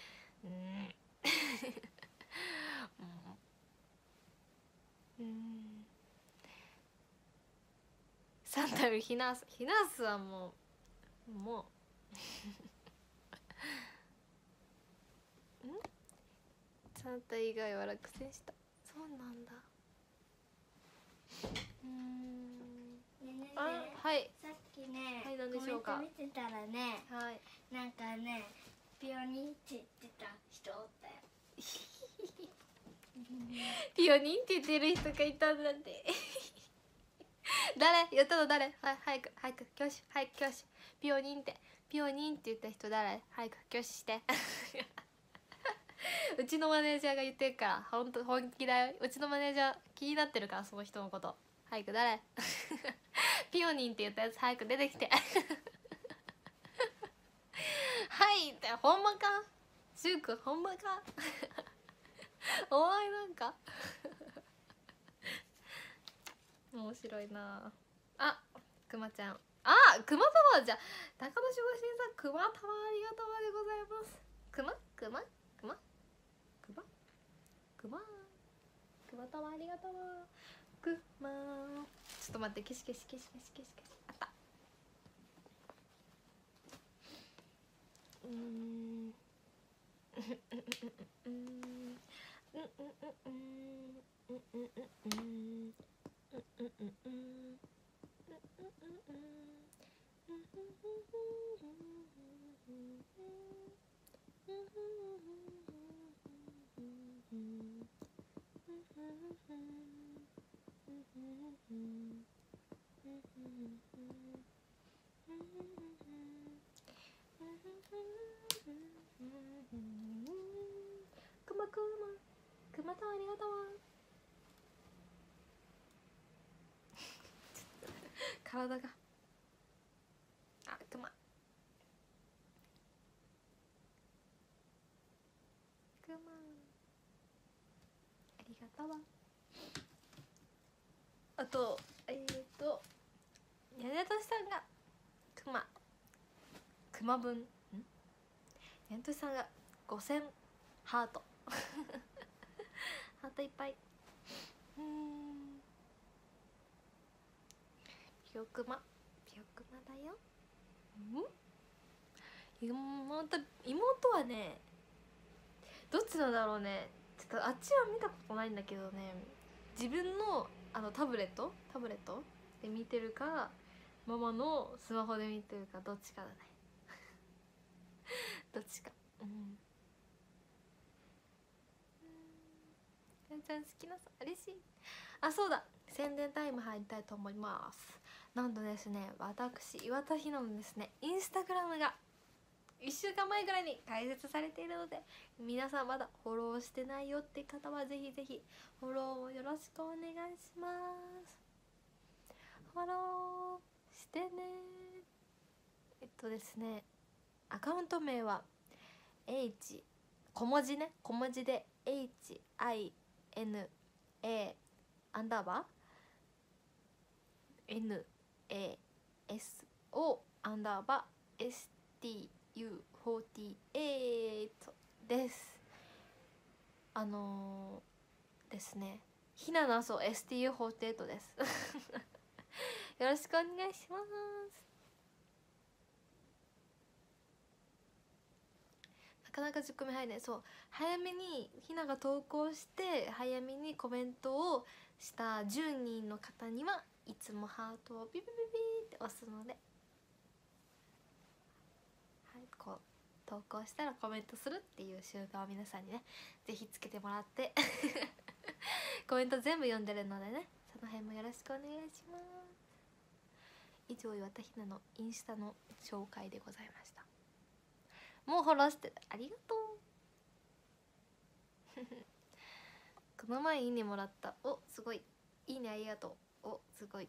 サンタよりヒナースはもうサンタ以外は落選した。そうなんだ。はい。 さっきね、 はい、何でしょうか。 コメント見てたらね、 はい。 なんかね、ピオニンって言ってた人おったよピオニンって言ってる人がいたんだって誰言ったの？誰？早く教師、早く教師。ピオニンって言った人誰？早く教師してうちのマネージャーが言ってるから、本気だよ。うちのマネージャー気になってるから、その人のこと。早く誰ピオニンって言ったやつ早く出てきてはいって、ほんまかシュウ君、ほんまかお前なんか面白いなあ。くまちゃん、くまたまじゃ、高野守護神さん、くまたまありがとうでございます。くまたまありがとう。くまちょっと待って、消しあった。くまたまありがとう体がくまありがとう。あとやねとしさんがくま分やねとしさんが5000ハートハートいっぱい。ピヨクマだよ。妹はねどっちなんだろうね。ちょっとあっちは見たことないんだけどね、自分のタブレットで見てるかママのスマホで見てるかどっちかだねどっちか。ちゃん好きなさ嬉しい。あ、そうだ、宣伝タイム入りたいと思います。なんとですね、私岩田ひなのですね、インスタグラムが1週間前ぐらいに開設されているので、皆さんまだフォローしてないよって方はぜひぜひフォローをよろしくお願いします。フォローしてね。ですね、アカウント名は H 小文字で HINA アンダーバー NASO アンダーバー STU48 ですですね、ひなのそう STU48 ですよろしくお願いします。なかなか10個目入るね。そう早めにひなが投稿して早めにコメントをした10人の方にはいつもハートをビビビビって押すので、はい、こう投稿したらコメントするっていう習慣を皆さんにねぜひつけてもらってコメント全部読んでるのでね、その辺もよろしくお願いします。以上岩田ひなのインスタの紹介でございました。もうフォローしてありがとうこの前いいねもらった。お、すごいいいねありがとう。お、すごい。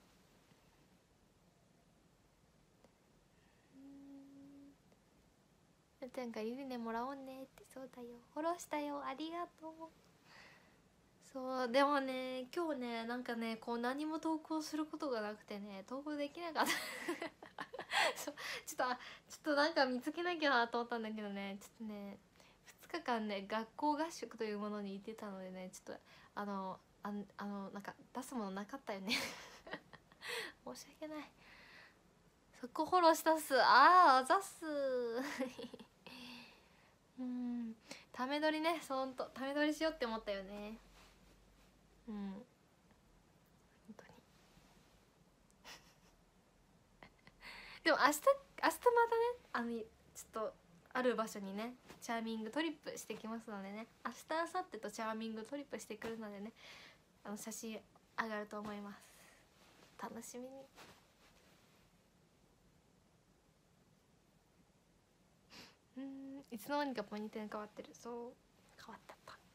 なちゃんがいいねもらおうねって。そうだよ、フォローしたよ、ありがとう。そうでもね今日ねなんかねこう何も投稿することがなくてね投稿できなかったそうちょっとなんか見つけなきゃなと思ったんだけどね、ちょっとね2日間ね学校合宿というものに行ってたのでね、ちょっとなんか出すものなかったよね申し訳ない。そこフォローしたっす。あざっすため撮りね、ほんとため撮りしようって思ったよね。本当にでも明日またねちょっとある場所にねチャーミングトリップしてきますのでね、明日明後日とチャーミングトリップしてくるのでね、写真上がると思います。楽しみに。いつの間にかポニテール変わってる。そう変わった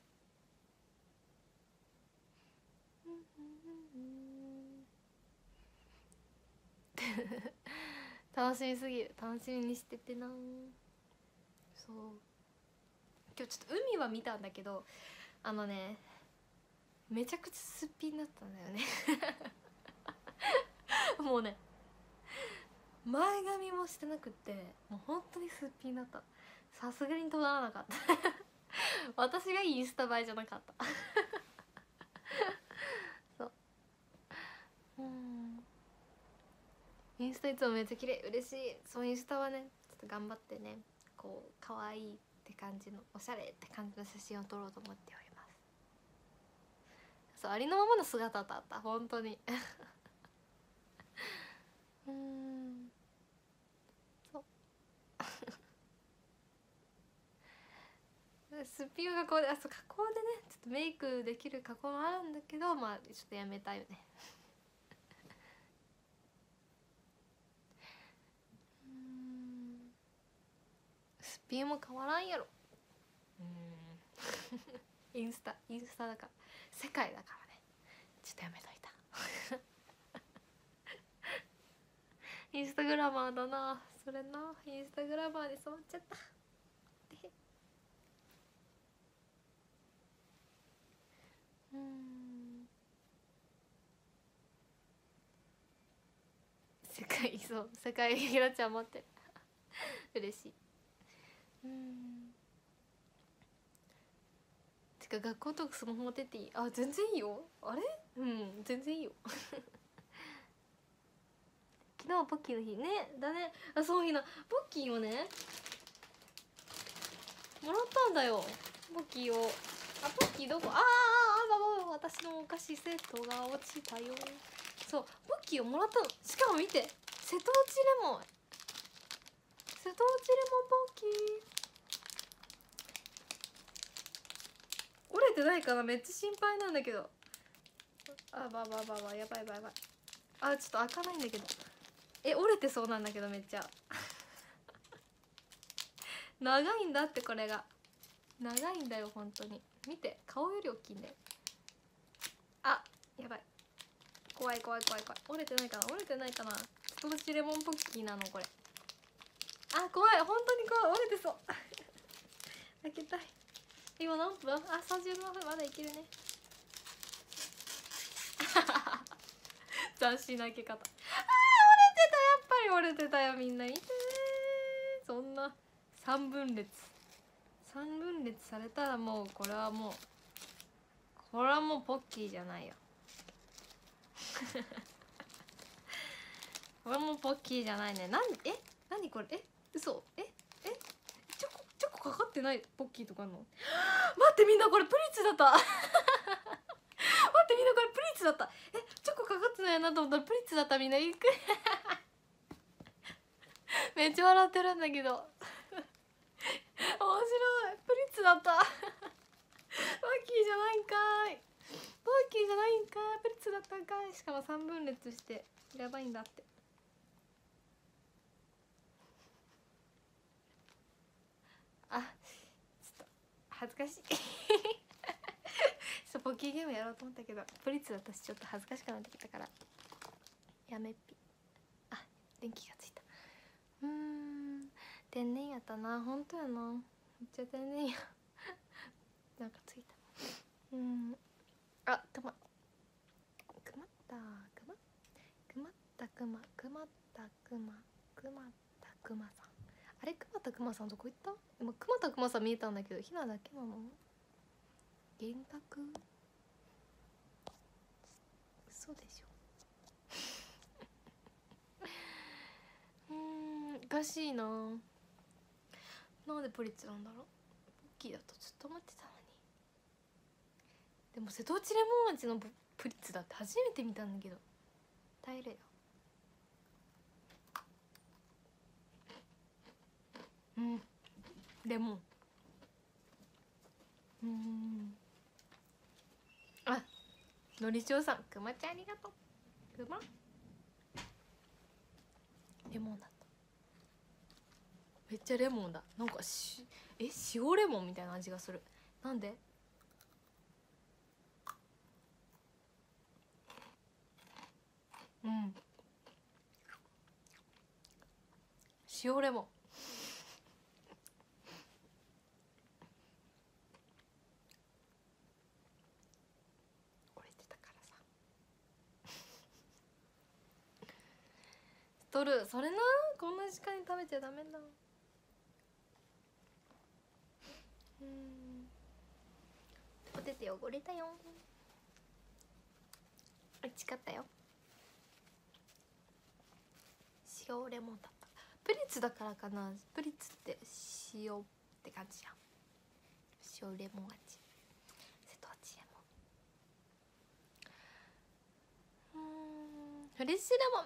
楽しみすぎる。楽しみにしててな。そう今日ちょっと海は見たんだけどめちゃくちゃすっぴんだったんだよねもうね前髪もしてなくってもう本当にすっぴんだった。さすがにとならなかった私がインスタ映えじゃなかったそうインスタいつもめっちゃ綺麗、嬉しい。そうインスタはねちょっと頑張ってねこう可愛いって感じのおしゃれって感じの写真を撮ろうと思っております。そうありのままの姿だった本当にそうすっぴんは加工で加工でねちょっとメイクできる加工もあるんだけど、まあちょっとやめたよねすっぴんも変わらんやろインスタだから世界だからねちょっとやめといたインスタグラマーだなそれな。インスタグラマーに染まっちゃったそう世界ひろちゃん持ってる嬉しい。てか学校とかスマホ持ってっていい？あ、全然いいよ。あれ、全然いいよ昨日はポッキーの日ね。だね。あ、そう日なポッキーをねもらったんだよ、ポッキーを。あ、ポッキーどこ？ばば私のお菓子セットが落ちたよ。そう、ポッキーをもらったの。しかも見て、瀬戸内レモン、瀬戸内レモンポッキー。折れてないかな、めっちゃ心配なんだけど。あ、やばいやばい。あ、ちょっと開かないんだけど。折れてそうなんだけど、めっちゃ長いんだって、これが長いんだよ本当に。見て、顔より大きいんだよ。あ、やばい、怖い。折れてないかな。少しレモンポッキーなのこれ。あ、怖い、本当に怖い、折れてそう開けたい。今何分？あ、37分、まだいけるね斬新な開け方。折れてた、やっぱり折れてたよ。みんな見てね。そんな3分裂されたらもうこれはもうポッキーじゃないよこれもポッキーじゃないね。何これ、嘘、チョコかかってないポッキーとかあんの待って、みんなこれプリッツだった待ってみんなこれプリッツだった。チョコかかってないなと思ったらプリッツだった。みんな行くめっちゃ笑ってるんだけど面白い。プリッツだったポッキーじゃないんかい、プリッツだったんかい。しかも3分裂してやばいんだって。あ、ちょっと恥ずかしいポッキーゲームやろうと思ったけどプリッツだったし、ちょっと恥ずかしくなってきたからやめっぴ。あ、電気がついた。天然やったな、本当やな、めっちゃ天然やなんかついた。あ、クマったクマさん。あれ、クマタクマさんどこ行った？今クマタクマさん見えたんだけど、ヒナだけなの？幻覚？嘘でしょおかしいな。なんでプリッツなんだろう。ポッキーだとずっと思ってたのに。でも瀬戸内レモン味のプリッツだって初めて見たんだけど。耐えれよ。レモン。あ、のりちょうさん、くまちゃんありがとう。くまレモンだった。めっちゃレモンだ。なんか塩レモンみたいな味がする。なんで？塩レモン折れてたからさ太る。それな、こんな時間に食べちゃダメだ。お手手汚れたよ。美味しかったよ。塩レモンだった。プリッツだからかな。プリッツって塩って感じじゃん。塩レモン味、瀬戸内レモン。フレッシュレモン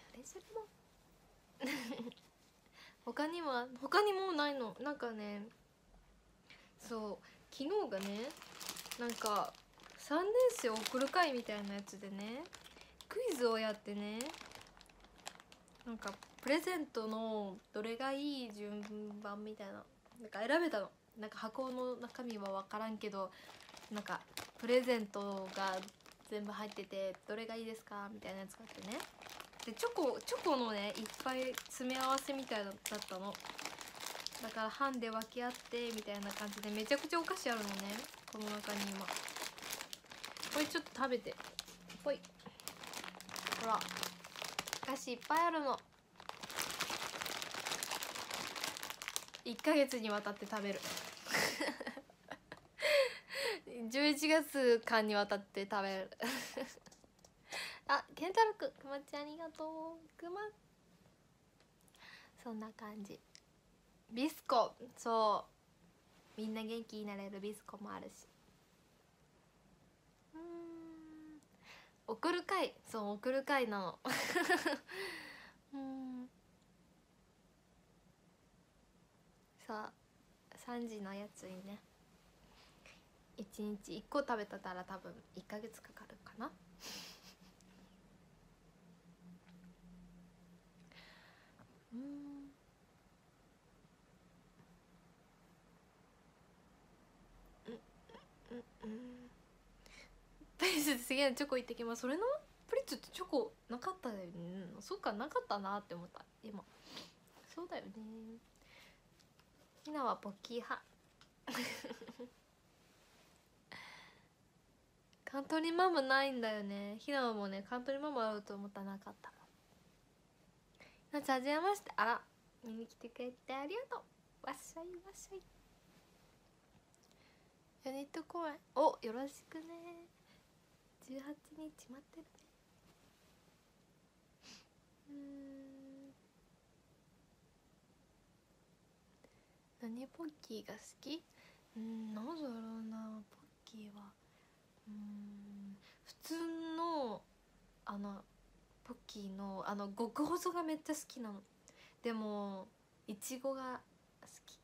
他にもないの。なんかね、そう昨日がね、なんか3年生送る会みたいなやつでね、クイズをやってね、なんかプレゼントのどれがいい順番みたいな、なんか選べたの。なんか箱の中身は分からんけど、なんかプレゼントが全部入っててどれがいいですかみたいなやつがあってね。でチョコのねいっぱい詰め合わせみたいだったの。だから班で分け合ってみたいな感じで、めちゃくちゃお菓子あるのね、この中に今。これちょっと食べて、ほい、ほら菓子いっぱいあるの。1ヶ月にわたって食べる11月間にわたって食べるあ、ケンタロウくん、くまちゃんありがとう。くま、そんな感じ。ビスコ、そうみんな元気になれるビスコもあるし、送る会、そう送る会なのさあ3時のやつにね1日1個食べたら多分1ヶ月かかるかなプリッツすげえチョコ行ってきます。それのプリッツってチョコなかったよね。そうか、なかったなって思った今。そうだよね。ひなはポッキー派カントリーマムないんだよね。ひなはもね、カントリーマムあると思ったらなかった。なちゃはじめまして。あら、見に来てくれてありがとう。わっしゃいわっしゃい。ユニット公演、お、よろしくね。18日待ってるね。何ポッキーが好き？なんだろうな、ポッキーは普通のポッキーの極細がめっちゃ好きなの。でもいちごが好き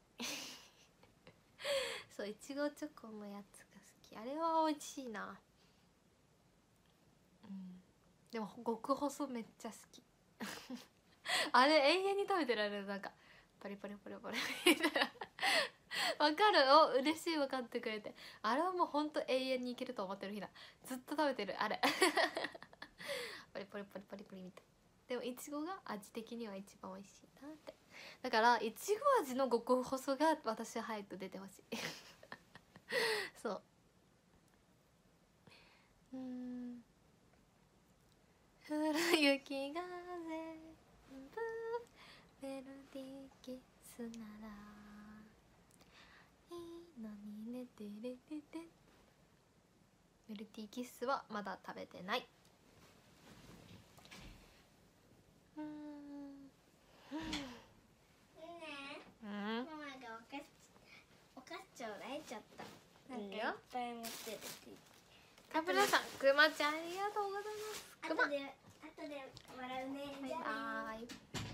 そう、いちごチョコのやつが好き。あれは美味しいな。でも極細めっちゃ好きあれ永遠に食べてられる。なんかパリパリパリパリみたいなわかる。お、嬉しい、分かってくれて。あれはもうほんと永遠にいけると思ってる日だ。ずっと食べてるあれパリパリパリパリパリみたい。でもいちごが味的には一番美味しいなって。だからいちご味の極細が私は早く出てほしいそう降る雪が全部メロディーキスならいいのにねてれれれ。メルティーキッスはまだ食べてない。 ママがお菓子ちょうだいちゃった。なんかいっぱい持ってるって言って。 カブラさん、くまちゃんありがとうございます。くま、 後で笑うね。じゃあね。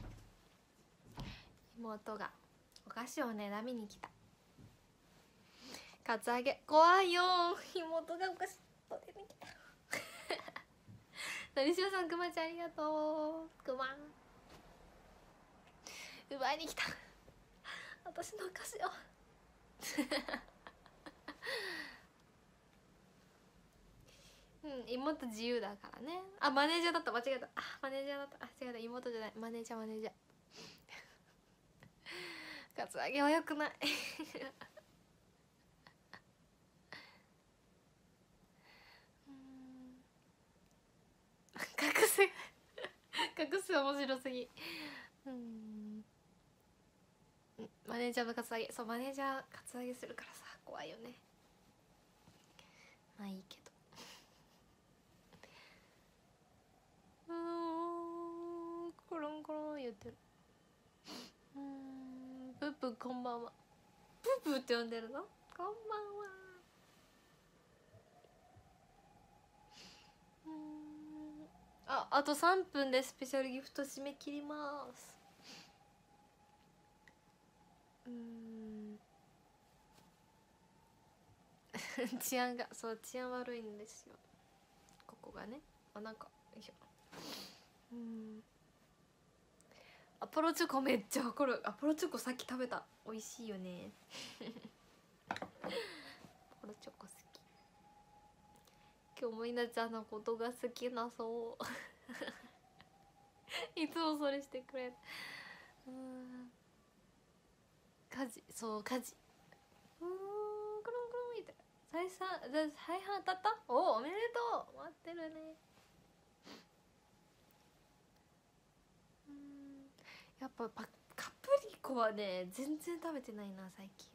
妹がお菓子をねだみに来た。カツアゲ怖いよ。妹がお菓子取りに来た成島さん、くまちゃんありがとう。くま奪いに来た私のお菓子を妹自由だからね。あ、マネージャーだった、間違えた。あ、マネージャーだった。あ、違えた、妹じゃない、マネージャーカツアゲはよくない隠す面白すぎ。マネージャーのカツアゲ、そう、マネージャーカツアゲするからさ、怖いよね。まあいいけど。コロンコロン言ってる。プープーこんばんは。プープーって呼んでるの？こんばんは。あと3分でスペシャルギフト締め切ります。治安が、そう、治安悪いんですよ、ここがね。あ、なんかよいしょ。アポロチョコめっちゃわかる。アポロチョコさっき食べた。美味しいよねアポロチョコ好き。今日も稲ちゃんのことが好きなそういつもそれしてくれる。家事、そう家事。コロンコロンみたいな。再販当たった？おめでとう。待ってるね。 やっぱカプリコはね全然食べてないな最近。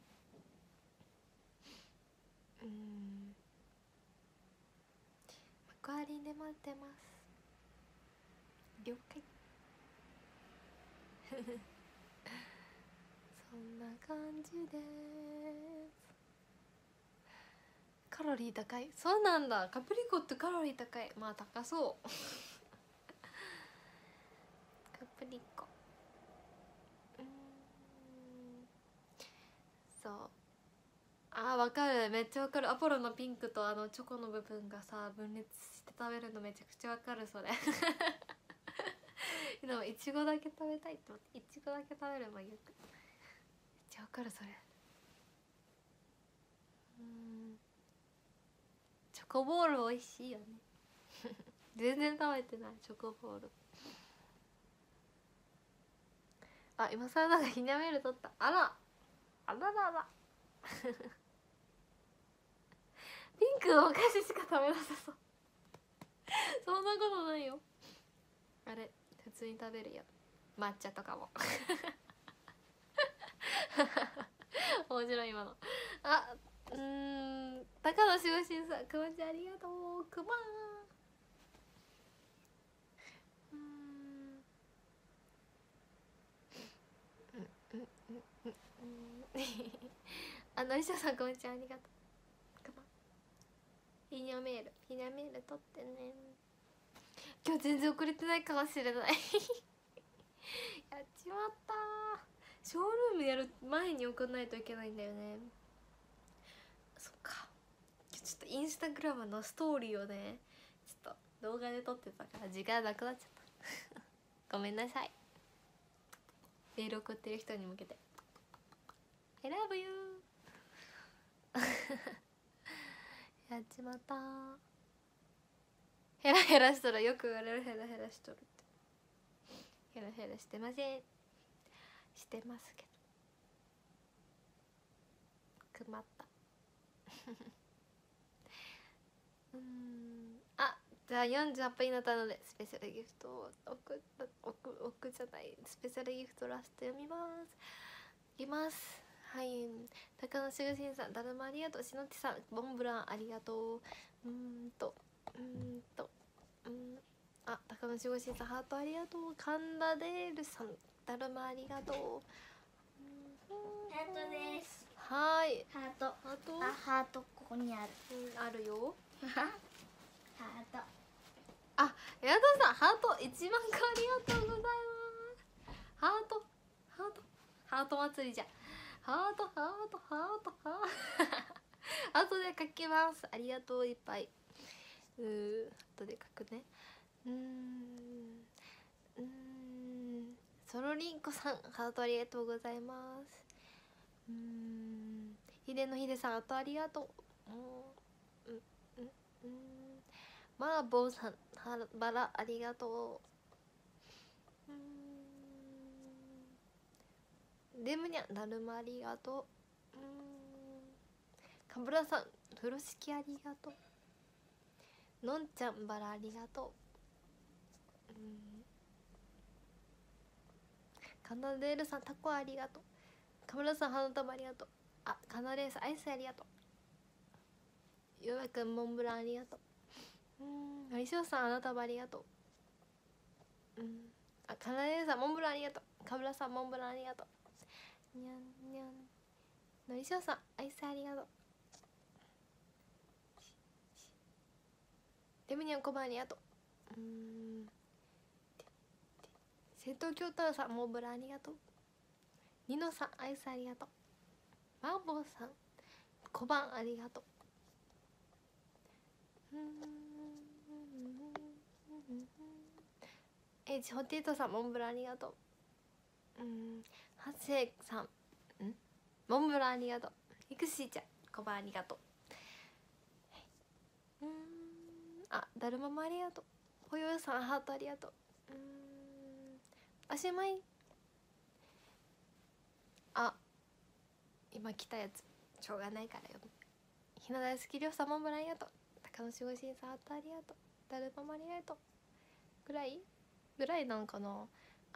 幕張で待ってます。了解。そんな感じです。カロリー高い。そうなんだ、カプリコってカロリー高い。まあ高そうカプリコそう、あーわかる、めっちゃわかる。アポロのピンクとチョコの部分がさ分裂して食べるのめちゃくちゃわかるそれでもいちごだけ食べたいって思って、いちごだけ食べるのよくめっちゃわかるそれ。チョコボール美味しいよね全然食べてないチョコボール。あ、今さらなんかひなメール取った。あらあらららピンクのお菓子しか食べなさそうそんなことないよ。あれ普通に食べるよ、抹茶とかも面白い今の。あ、高野しごしんさん、くまちゃんありがとう。くまのりしょさん、こんにちは、ありがとう。くまひにゃメール取ってね。今日全然遅れてないかもしれないやっちまった。ショールームやる前に送んないといけないんだよね。そっか、ちょっとインスタグラムのストーリーをねちょっと動画で撮ってたから時間なくなっちゃったごめんなさい。メール送ってる人に向けて I love you やっちまった。ヘラヘラしたらよく言われる。ヘラヘラしとるって。ヘラヘラしてません。してますけどくまったあ、じゃあ48分になったのでスペシャルギフトを送じゃない、スペシャルギフトラスト読みます。いきます。はい、高野しぐしんさん、だるまありがとう。しのちさん、モンブランありがとう。あ、高野しぐしんさん、ハートありがとう。神田デールさん、だるまありがとう。 ハートです。 はい、 ハート。あ、ハートここにある。 あるよハート。 あ、やださん、ハート1万個ありがとうございます。ハート祭りじゃ。ハート後で書きます。ありがとう、いっぱい。後で書くね。ソロリンコさん、ハートありがとうございます。ひでのひでさん、ハートありがとう。マーボーさん、バラありがとう。レムニャン、だるまありがとう。かぶらさん、風呂敷ありがとう。のんちゃん、バラありがとう。カナデールさん、タコありがとう。かぶらさん、花束ありがとう。あ、カナデールさん、アイスありがとう。ゆうまくん、モンブランありがとう。のりしおさん、花束ありがとう。あ、カナデールさん、モンブランありがとう。かぶらさん、モンブランありがとう。にゃんにゃん。のりしおさん、アイスありがとう。レムニャンコバありがとう。瀬戸京太郎さん、モンブランありがとう。ニノさん、アイスありがとう。マンボウさん、小判ありがとう。H48さん、モンブランありがとう。ハセイさん、モンブランありがとう。イクシーちゃん、小判ありがとう。あ、だるまもありがとう。ほよよさん、ハートありがとう。おしまい。あ、今来たやつしょうがないからよ。ひな大好きりょうさん、モンブランありがとう。高野しごしんさん、ハートありがとう。だるまもありがとう。ぐらいなんかな。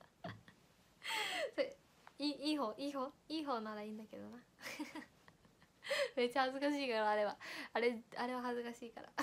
いい方ならいいんだけどなめっちゃ恥ずかしいから、あれは恥ずかしいから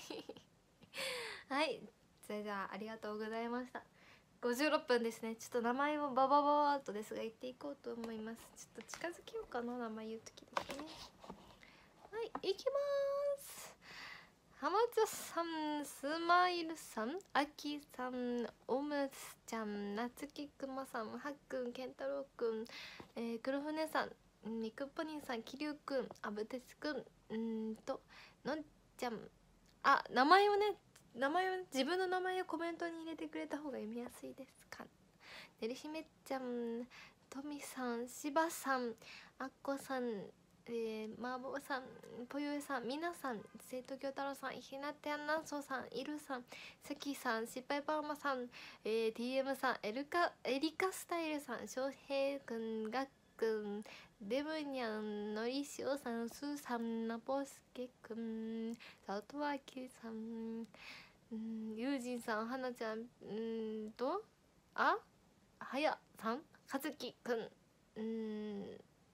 はい、それではありがとうございました。56分ですね。ちょっと名前をババババーっとですが言っていこうと思います。ちょっと近づけようかな、名前言うときですね。はい、いきまーす。浜茶さん、スマイルさん、あきさん、おむつちゃん、なつきくまさん、はっくん、けんたろうくん、黒船さん、みくぽにんさん、きりゅうくん、あぶてつくん、のんちゃん、名前を自分の名前をコメントに入れてくれた方が読みやすいですか。ねるひめちゃん、とみさん、しばさん、あっこさん、まーぼうさん、ぽよえさん、みなさん、生徒きょうたろうさん、ひなてやんなんそうさん、いるさん、さきさん、しっぱいパーマさん、TM さん、エリカスタイルさん、しょうへいくん、がっくん、デブニャン、のりしおさん、すーさん、なぽすけくん、さとわきさん、ゆうじんさん、はなちゃん、はやさん、かずきくん、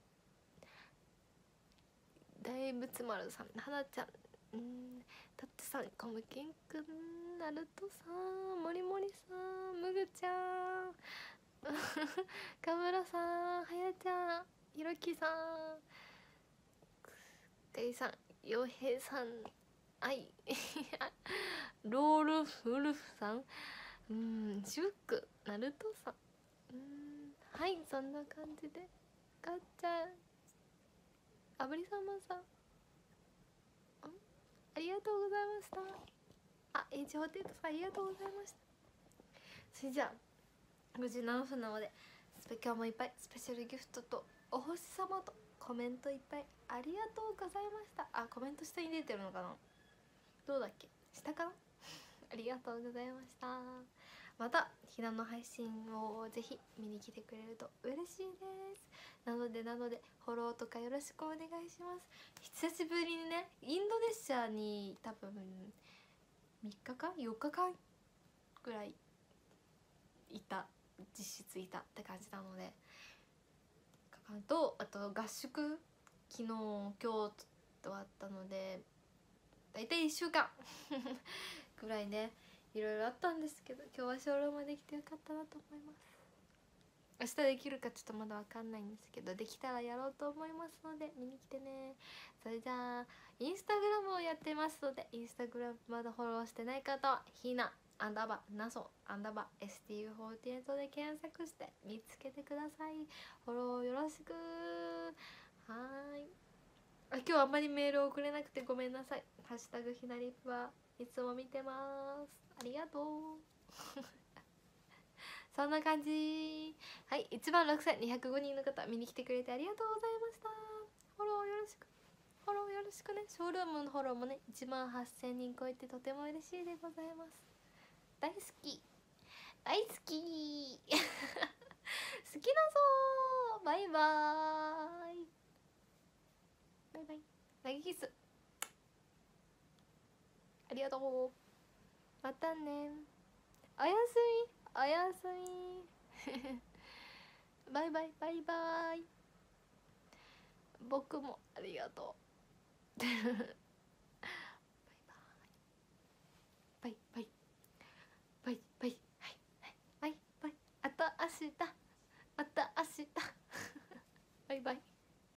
大仏丸さん、はなちゃん、たってさん、こむけんくん、なるとさん、もりもりさん、むぐちゃんかむらさん、はやちゃん、ひろきさん、かいさん、ようへいさん、ロールフルフさん、シュック、ナルトさん、はい、そんな感じでガッチャあぶりさまさん、ありがとうございました。エイジホテイトさん、ありがとうございました。それじゃあ57分なので今日もいっぱいスペシャルギフトとお星様とコメントいっぱいありがとうございました。コメント下に出てるのかな、どうだっけ、下かなありがとうございました。またひなの配信をぜひ見に来てくれると嬉しいです。なのでフォローとかよろしくお願いします。久しぶりにね、インドネシアに多分3日か4日間ぐらい実質いたって感じなので、あと合宿昨日今日とあったのでだいたい1週間ぐらいね、いろいろあったんですけど、今日はショールームできてよかったなと思います。明日できるかちょっとまだわかんないんですけど、できたらやろうと思いますので見に来てね。それじゃあインスタグラムをやってますので、インスタグラムまだフォローしてない方はひなアンダーバーなそアンダーバー STU48 で検索して見つけてください。フォローよろしく。はーい。今日あんまりメールを送れなくてごめんなさい。ハッシュタグひなりぷはいつも見てます。ありがとうそんな感じ。はい、16,205人の方見に来てくれてありがとうございました。フォローよろしくね。ショールームのフォローもね、18,000人超えてとても嬉しいでございます。大好き好きだぞー。バイバーイ。バイバイ。投げキスありがとう。またね。おやすみバイバイバイバイ。僕もありがとう